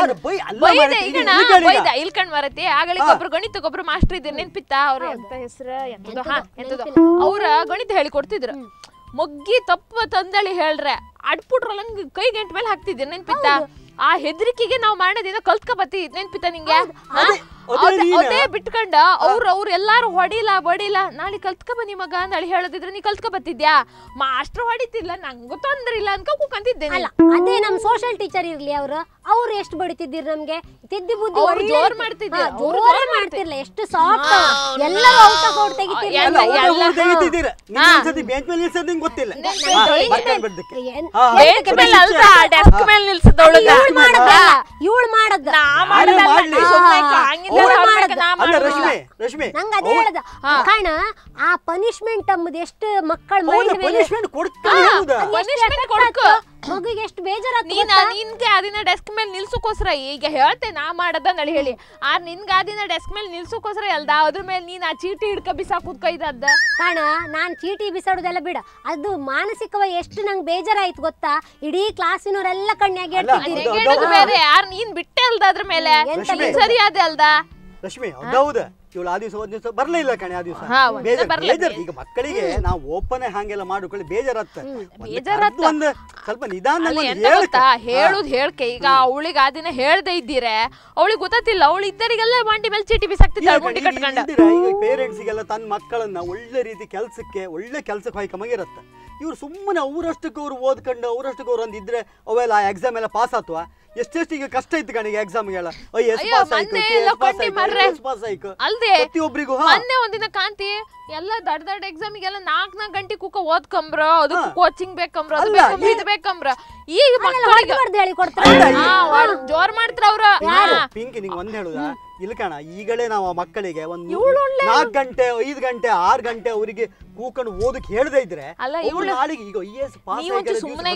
ಇಲ್ಕಂಡ್ ಮರತಿ ಆಗಳಿಗೆ ಒಬ್ರು ಗಣಿತಕ್ಕೊಬ್ರು ಮಾಸ್ಟರ್ ಇದ್ರು ನೆನ್ಪಿತ್ತ ಅವ್ರ ಎಂತ ಹೆಸರು ಎಂತದ್ದು ಅವ್ರ ಗಣಿತ ಹೇಳಿ ಕೊಡ್ತಿದ್ರು ಮೊಗ್ಗಿ ತಪ್ಪ ತಂದಳಿ ಹೇಳ್ರೆ ಅಡ್ಪುಟ್ರಲ್ಲ ಕೈ ಗಂಟೆ ಮೇಲೆ ಹಾಕ್ತಿದ್ದೆ ನೆನ್ಪಿತ್ತ ಆ ಹೆದರಿಕೆಗೆ ನಾವು ಮಾಡೋದಿನ ಕಲ್ತ್ಕ ಬತ್ತಿ ನೆನ್ಪಿತ್ತ ನಿಂಗೆ ಅದೇ ಬಿಟ್ಕೊಂಡ ಅವ್ರ ಎಲ್ಲಾರು ಹೊಡಿಲ್ಲ ಬಡಿಲ್ಲ ನಾಳೆ ಕಲ್ತ್ಕ ಬನ್ನಿ ಮಗ ನಾಳೆ ಹೇಳದಿದ್ರೆ ನೀ ಕಲ್ತ್ಕ ಬತ್ತಿದ್ಯಾ ಮಾಸ್ಟರ್ ಹೊಡಿತಿಲ್ಲ ನಂಗೂ ತೊಂದ್ರೆ ಇಲ್ಲ ಅನ್ಕ ಕೂಕಂತಿದ್ದೇನೆ ಅದೇ ನಮ್ ಸೋಶಿಯಲ್ ಟೀಚರ್ ಇರ್ಲಿ ಅವ್ರು ಎಷ್ಟು ಬಡಿತಿದ್ದೀರಿ ನಮ್ಗೆ ತಿದ್ದಿ ಬುದ್ಧಿ ಜೋರ್ ಮಾಡ್ತಿದ್ದೆ ಮಾಡ್ತಿರ್ಲ ಎಷ್ಟು ಸಾಫ್ಟ್ ಎಲ್ಲರೂ ಔಟ್ ಆಫ್ ಔಟ್ ತೆಗಿತಿದ್ದೀರಾ ಬೆಂಚ್ ಮೇಲೆ ನಿಲ್ಸೋದು ಗೊತ್ತಿಲ್ಲ ಇವಳು ಮಾಡದ ನಂಗ ಅದೇ ಹೇಳ್ದ ಕಾಣ ಆ ಪನಿಷ್ಮೆಂಟ್ ಅಂಬುದು ಎಷ್ಟು ಮಕ್ಕಳ ಮಗುಗೆ ಎಷ್ಟು ನಿನ್ಗೆ ಅದಿನ ಡೆಸ್ಕ್ ಮೇಲೆ ನಿಲ್ಸಕ್ಕೋಸ್ಕರ ಈಗ ಹೇಳ್ತೆ ನಾ ಮಾಡದ ನಳಿ ಹೇಳಿ ನಿನ್ಗೆ ಅದಿನ ಡೆಸ್ಕ್ ಮೇಲೆ ನಿಲ್ಸಕ್ಕೋಸ್ಕರ ಅಲ್ದ ಅದ್ರ ಮೇಲೆ ನೀನ್ ಆ ಚೀಟಿ ಹಿಡ್ಕ ಬಿಸಾಕುದ್ ಕೈದದ್ದ ಕಾಣ ನಾನ್ ಚೀಟಿ ಬಿಸಾಡುದೆಲ್ಲ ಬಿಡ ಅದು ಮಾನಸಿಕವಾಗಿ ಎಷ್ಟು ನಂಗೆ ಬೇಜಾರಾಯ್ತು ಗೊತ್ತಾ ಇಡೀ ಕ್ಲಾಸಿನವರೆಲ್ಲ ಕಣ್ಣಿಗೆ ಬೇರೆ ಯಾರು ನೀನ್ ಬಿಟ್ಟೆ ಅಲ್ದ ಅದ್ರ ಮೇಲೆ ಸರಿ ಅದೇ ಅಲ್ದ ರಶ್ಮಿ ಹೌದಾ ಇವಳು ಆ ದಿವಸ ಒಂದ್ ದಿವಸ ಬರ್ಲೇ ಇಲ್ಲ ಕಣೆ ಆ ದಿವಸ ಬೇಜಾರ್ ಈಗ ಮಕ್ಕಳಿಗೆ ನಾವು ಓಪನ್ ಹಂಗೆಲ್ಲ ಮಾಡ್ಕೊಳ್ಳಿ ಬೇಜಾರತ್ತ ಒಂದು ಸ್ವಲ್ಪ ನಿಧಾನ ಹೇಳುದು ಹೇಳ್ಕೆ ಈಗ ಅವಳಿಗೆ ಆ ದಿನ ಹೇಳ್ದೆ ಇದ್ದೀರೆ ಅವಳಿಗೆ ಗೊತ್ತಿಲ್ಲ ಅವಳು ಇದ್ದರಿಗೆಲ್ಲ ಮಂಡಿ ಮೇಲೆ ಚೀಟಿ ಬಿಸಾಕ್ತಿದ್ದಾಳೆ ಈಗ ಪೇರೆಂಟ್ಸಿಗೆಲ್ಲ ತನ್ನ ಮಕ್ಕಳನ್ನ ಒಳ್ಳೆ ರೀತಿ ಒಳ್ಳೆ ಕೆಲ್ಸಕ್ಕೆ ಹೊಯ್ಕೊಂಬಂಗಿರತ್ತ ಇವ್ರು ಸುಮ್ಮನೆ ಅವರಷ್ಟಕ್ಕೆ ಅವ್ರು ಓದ್ಕೊಂಡು ಅವರಷ್ಟಕ್ಕೆ ಅವ್ರು ಒಂದಿದ್ರೆ ಅವೆಲ್ಲ ಆ ಎಕ್ಸಾಮ್ ಎಲ್ಲ ಪಾಸ್ ಆತ್ವಾ ಎಷ್ಟೆಷ್ಟು ಈಗ ಕಷ್ಟ ಇತ್ತು ಕಣಿಗೆ ಎಕ್ಸಾಮ್ಗೆಲ್ಲ ಪ್ರತಿಯೊಬ್ಬರಿಗೂ ಮೊನ್ನೆ ಒಂದಿನ ಕಾಂತಿ ಎಲ್ಲ ದೊಡ್ಡ ಎಕ್ಸಾಮಿಗೆಲ್ಲ 4 ಗಂಟೆ ಕೂಕ ಓದ್ಕಂಬ್ರ ಅದಕ್ಕೆ ಕೋಚಿಂಗ್ ಬೇಕಂಬ್ರ ಅದು ಬೇಕಂಬ್ರ ಇದು ಬೇಕಂಬ್ರ ಈಗ ಜೋರ್ ಮಾಡ್ತಾರ ಅವ್ರ ಪಿಂಕಿ ನಿಂಗೆ ಒಂದ್ ಹೇಳುದಾ ಇಲ್ಲ ಕಣ ಈಗಲೇ ನಾವು ಮಕ್ಕಳಿಗೆ ಒಂದು 4 ಗಂಟೆ 5 ಗಂಟೆ 6 ಗಂಟೆ ಅವರಿಗೆ ಕೂಕೊಂಡು ಓದಕ್ಕೆ ಹೇಳದೇ ಇದ್ರೆ ನಾಳೆಗೆ ಈಗ IAS ಪಾಸ್ ಸುಮ್ಮನೆ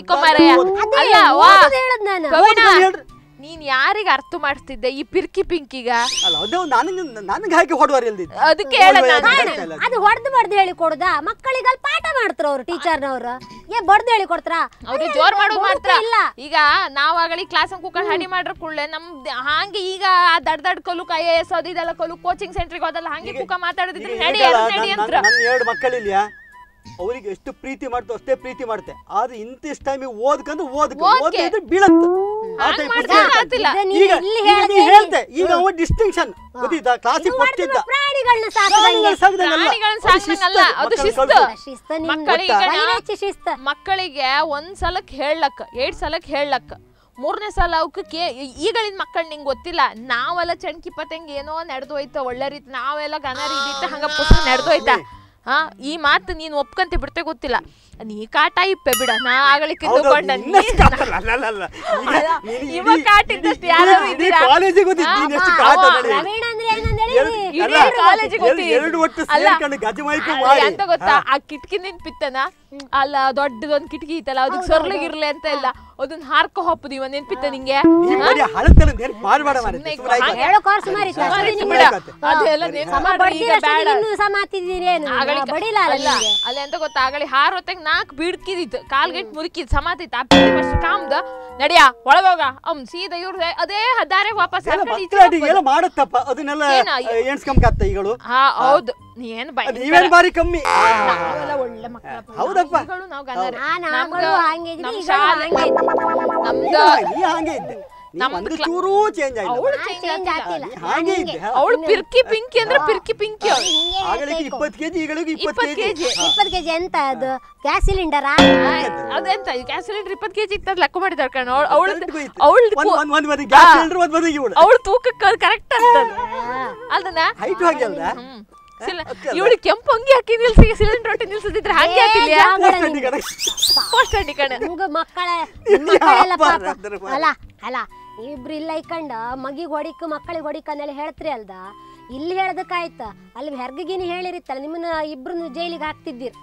ನೀನ್ ಯಾರಿಗ ಅರ್ಥ ಮಾಡಿಸ್ತಿದ್ದೆ ಈ ಪಿರ್ಕಿ ಪಿಂಕಿಗ ಅಲ್ಲ ಅದೇ ನನಗೆ ಹಾಕಿ ಹೊಡುವಾರ ಇಲ್ದಿದ್ದು ಅದಕ್ಕೆ ಅದು ಹೊಡೆದು ಹೇಳಿ ಕೊಡುದಾ ಮಕ್ಕಳಿಗೆ ಅಲ್ಲಿ ಪಾಠ ಮಾಡ್ತಾರ ಅವ್ರು ಟೀಚರ್ನವ್ರು ಬಡ್ದು ಹೇಳಿ ಕೊಡ್ತಾರ ಅವ್ರಿಗೆ ಜೋರ್ ಮಾಡೋದು ಮಾತ್ರ ಈಗ ನಾವ್ ಆಗಲಿ ಕ್ಲಾಸ್ ಕೂಕೊಂಡು ಹಡಿ ಮಾಡ್ರ ಕೂಡಲೇ ನಮ್ ಹಾಗೆ ಈಗ ದಡ್ ಕಲು IAS ಅದೆಲ್ಲ ಕಲು ಕೋಚಿಂಗ್ ಸೆಂಟ್ರಿಗೆ ಹೋದಲ್ಲ ಹಂಗೆ ಕೂಕ ಮಾತಾಡೋದಿದ್ರೆ ನಡಿ ಅಂತ ನನ್ನ 2 ಮಕ್ಕಳಿಲ್ಲ ಅವರಿಗೆ ಎಷ್ಟು ಪ್ರೀತಿ ಮಾಡ್ತೋ ಅಷ್ಟೇ ಪ್ರೀತಿ ಮಾಡ್ತೆ ಆದ್ರೆ ಇಂತಿಷ್ಟ ಟೈಮಿಗೆ ಓದ್ಕಂದ್ರೆ ಓದಿದ್ರೆ ಬೀಳತ್ತೆ ಹೇಳ್ತೆ ಈಗ ಅವ ಡಿಸ್ಟಿಂಕ್ಷನ್ ಗೊತ್ತಿದ್ದ ಕ್ಲಾಸಿಗೆ ಕೊಟ್ಟಿದ್ದ ಮಕ್ಕಳಿಗೆ ಒಂದ್ ಸಲಕ್ ಹೇಳಕ್ 2 ಸಲಕ್ ಹೇಳಕ್ 3ನೇ ಸಲ ಅವಕ್ಕೆ ಈಗಳಿನ ಮಕ್ಕಳು ನಿಂಗೆ ಗೊತ್ತಿಲ್ಲ ನಾವೆಲ್ಲ ಚಣಕಿ ಪತಂಗ್ ಏನೋ ನಡೆದೋಯ್ತ ಒಳ್ಳೆ ರೀತಿ ನಾವೆಲ್ಲ ಗನ ರೀತಿ ಹಂಗ ಪುಸ್ತಕ ನಡೆದೋಯ್ತಾ ಈ ಮಾತು ನೀನ್ ಒಪ್ಕಂತೆ ಬಿಡ್ತೆ ಗೊತ್ತಿಲ್ಲ ನೀ ಕಾಟ ಇಪ್ಪೆ ಬಿಡ ನಾ ಆಗಲಿಕ್ಕೆ ಅಂತ ಗೊತ್ತಾ ಆ ಕಿಟಕಿ ನೆನ್ಪಿತ್ತನ ಅಲ್ಲ ದೊಡ್ಡದೊಂದ್ ಕಿಟಕಿ ಇತ್ತಲ್ಲ ಅದಕ್ಕೆ ಸೊರ್ಲಗಿರ್ಲಿ ಅಂತ ಇಲ್ಲ ಅದನ್ನ ಹಾರ್ಕೊ ಹೋಗ್ಬೋದು ಇವ ನೆನ್ಪಿತ್ತ ನಿಂಗೆ ಅಲ್ಲ ಎಂತ ಗೊತ್ತಾ ಆಗಲಿ ಹಾರೋತ್ತಾಗ 4 ಬಿಡ್ಕಿದಿತ್ತು ಕಾಲ್ಗೆಟ್ ಮುರುಕಿದ್ ಸಮಾತಿತ್ತು ಆ ಕಾಮ್ದ ನಡಿಯ ಒಳಗೋಗ ಸೀದಾ ಇವ್ರ ಅದೇ ದಾರೆ ವಾಪಸ್ ಮಾಡತ್ತಪ್ಪ ಅದನ್ನೆಲ್ಲ ಎಣ್ಸ್ಕೊಂಬತ್ತ ಈಗಳು ಹೌದು ನೀನ್ ಬಾರಿ ಕಮ್ಮಿ ಒಳ್ಳೆ ಮಕ್ಕಳು ಹೌದಪ್ಪ ನಮ್ದು ನೀ ಹಾಗೆ ಇದ್ದೆ ನಮ್ದು ಚೂರು ಚೇಂಜ್ ಆಯ್ತು. ಅವಳು ಚೇಂಜ್ ಆಗ್ತಿಲ್ಲ. ಹಾಗೆ ಇದೆ. ಅವಳು ಪಿರ್ಕಿ ಪಿಂಕಿ ಅಂದ್ರೆ ಪಿರ್ಕಿ ಪಿಂಕಿ ಅವಳು. ಆಗಲಿಕ್ಕೆ 20 kg, ಈಗಳಿಗೆ 20 kg. 20 kg ಎಂತ ಅದು ಗ್ಯಾಸ್ ಸಿಲಿಂಡರಾ? ಅದೆಂತ ಗ್ಯಾಸ್ ಸಿಲಿಂಡರ್ 20 kg ಇತ್ತದ ಲೆಕ್ಕ ಮಾಡಿದಾರ ಕಣ. ಅವಳು ಅವಳು ತೂಕಕ್ಕೆ ಕರೆಕ್ಟ್ ಆಗ್ತದೆ ಅದನ್ನ. ಹೈಟ್ ಹಾಗೆ ಅಲ್ಲ. ಇವಳು ಕೆಂಪು ಅಂಗಿ ಹಾಕಿ ನಿಲ್ಸಿ ಸಿಲಿಂಡರ್ ಹೊಟ್ಟೆ ನಿಲ್ಸದಿದ್ರೆ ಹಾಗೆ ಹಾಕಿಲ್ಲ ಪೋಸ್ಟ್ ಅಡ್ಡಿ ಕಣ. ಮಕ್ಕಳೆಲ್ಲ ಪಾಪ ಅಲ್ಲ ಅಲ್ಲ ಇಬ್ರು ಇಲ್ಲ ಇಕ್ಕಂಡ ಮಗಿಗೆ ಮಕ್ಕಳಿಗೆ ಹೊಡಿಕ ಅಂದೇಳಿ ಹೇಳ್ತ್ರಿ ಅಲ್ದ. ಇಲ್ಲಿ ಹೇಳದಕ್ಕಾಯ್ತ, ಅಲ್ಲಿ ಹೆರ್ಗಿಗಿನಿ ಹೇಳಿರಿತ್ತಲ್ಲ ನಿಮ್ಮನ್ನ ಇಬ್ರು ಜೈಲಿಗೆ ಹಾಕ್ತಿದ್ದೀರಿ.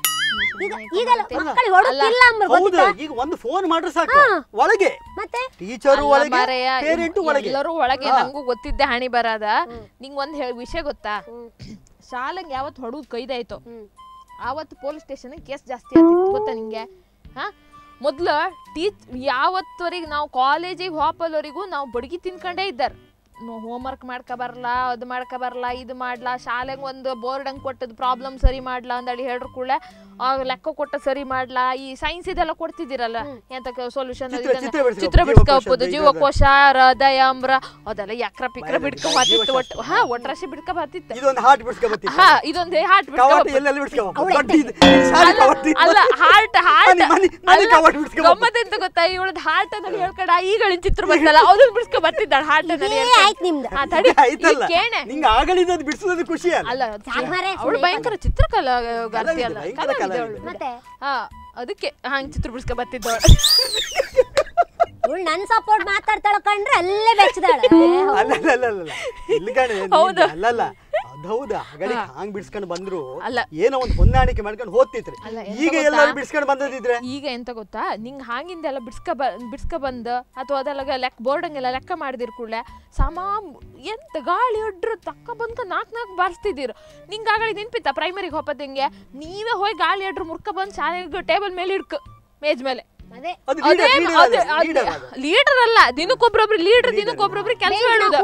ಈಗ ಒಂದು ಫೋನ್ ಮಾಡ್ರೆ ಸಾಕು ಒಳಗೆ, ಮತ್ತೆ ಟೀಚರು ಒಳಗೆ, ಪೇರೆಂಟ್ ಒಳಗೆ, ಎಲ್ಲರೂ ಒಳಗೆ. ನಂಗೂ ಗೊತ್ತಿದ್ದೆ ಹಣಿ ಬರದ. ನಿಂಗ್ ಒಂದ್ ವಿಷಯ ಗೊತ್ತಾ, ಶಾಲೆಗೆ ಯಾವತ್ತು ಹೊಡುದು ಕೈದಾಯ್ತು ಆವತ್ತು ಪೊಲೀಸ್ ಸ್ಟೇಷನ್ ಕೇಸ್ ಜಾಸ್ತಿ ಆಗ್ತಿತ್ತು ಗೊತ್ತಾ ನಿಂಗೆ? ಮೊದ್ಲು ಯಾವತ್ತವರೆಗೆ ನಾವು ಕಾಲೇಜಿಗೆ ಹೋಪಲ್ವರೆಗೂ ನಾವು ಬಡ್ಗಿ ತಿನ್ಕೊಂಡೇ ಇದ್ದಾರ. ಹೋಮ್ ವರ್ಕ್ ಮಾಡ್ಕೊ ಬರಲ್ಲ, ಅದು ಮಾಡ್ಕೊ ಬರಲ್ಲ, ಇದು ಮಾಡ್ಲಾ, ಶಾಲೆಗೆ ಒಂದು ಬೋರ್ಡ್ ಹಂಗೆ ಕೊಟ್ಟದ್ದು ಪ್ರಾಬ್ಲಮ್ ಸರಿ ಮಾಡ್ಲಾ ಅಂತೇಳಿ ಹೇಳ್ರು ಕೂಡ ಲೆಕ್ಕ ಕೊಟ್ಟ ಸರಿ ಮಾಡ್ಲಾ. ಈ ಸೈನ್ಸ್ ಇದೆಲ್ಲ ಕೊಡ್ತಿದ್ದೀರಲ್ಲ ಎಂತ ಸೊಲ್ಯೂಷನ್ ಚಿತ್ರ ಬಿಡ್ಕೋಬಹುದು, ಜೀವಕೋಶ, ಹೃದಯಾಂಬ್ರ ಅದೆಲ್ಲ ಯಕ್ರ ಪಿಕ್ರ ಬಿಡ್ಕೊ ಬರ್ತಿತ್ತು. ಒಟ್ರಾಶಿ ಬಿಡ್ಕೊ ಬರ್ತಿತ್ತು. ಇದೊಂದು ಹಾರ್ಟ್ ಅಲ್ಲ ಹಾರ್ಟ್ ಗಮ್ಮತ್ತೆಂತ ಗೊತ್ತಾ, ಇವಳದ್ ಹಾರ್ಟ್ ಅನ್ನೋದು ಹೇಳ್ಕೊಂಡ ಈಗಳಿನ ಚಿತ್ರ ಬಂದಲ್ಲ ಅದನ್ನ ಬಿಡ್ಸ್ಕೊ ಬರ್ತಿದ್ದಾಳೆ. ಹಾರ್ಟ್ ಅವಳು ಭಯಂಕರ ಚಿತ್ರಕಲಾ ಅದಕ್ಕೆ ಹಂಗ ಚಿತ್ರ ಬಿಡ್ಸ್ಕೊ ಬರ್ತಿದ್ದವಳು. ಇವಳು ನನ್ ಸಪೋರ್ಟ್ ಮಾತಾಡ್ತಾಳ ಕಂಡ್ರೆ ಅಲ್ಲೇ ಬೆಚ್ಚದಾಳೆ. ಹೌದಾ ಹಾಂಗ್ ಬಿಡ್ಸ್ಕೊಂಡ್ ಬಂದ್ರು ಏನೋ ಒಂದು ಹೊಂದಾಣಿಕೆ ಮಾಡ್ಕೊಂಡು ಹೋಗ್ತಿತ್ರಿ. ಈಗ ಎಲ್ಲರೂ ಬಿಡ್ಸ್ಕೊಂಡ್ ಬಂದಿದ್ರೆ ಈಗ ಎಂತ ಗೊತ್ತಾ, ನಿಂಗ್ ಹಾಂಗಿಂದೆಲ್ಲ ಬಿಡ್ಸ್ಕ ಬಂದ ಅಥವಾ ಅದೆಲ್ಲ ಲೆಕ್ಕ ಬೋರ್ಡ್ ಹಂಗೆಲ್ಲ ಲೆಕ್ಕ ಮಾಡಿದಿರ್ ಕೂಡಲೇ ಎಂತ ಗಾಳಿ ಹೊಡ್ರು ತಕ್ಕ ಬಂತ 4 ಬಾರಿಸ್ತಿದ್ದೀರು. ನಿಂಗೆ ಆಗಳಿಗೆ ನೆನ್ಪಿತ್ತ ಪ್ರೈಮರಿಗೆ ಹೋಪತ್ತಂಗೆ ನೀವೇ ಹೋಗಿ ಗಾಳಿ ಹೊಡ್ರು ಮುರ್ಕ ಬಂದು ಶಾಲೆಗೆ ಟೇಬಲ್ ಮೇಲೆ ಇಡ್ಕ ಮೇಜ್ ಮೇಲೆ. ಲೀಡರ್ ಅಲ್ಲ, ದಿನಕ್ಕೊಬ್ರೊಬ್ರು ಲೀಡರ್, ದಿನಕ್ಕೊಬ್ರೊಬ್ರು ಕೆಲಸ ಹೇಳುದು.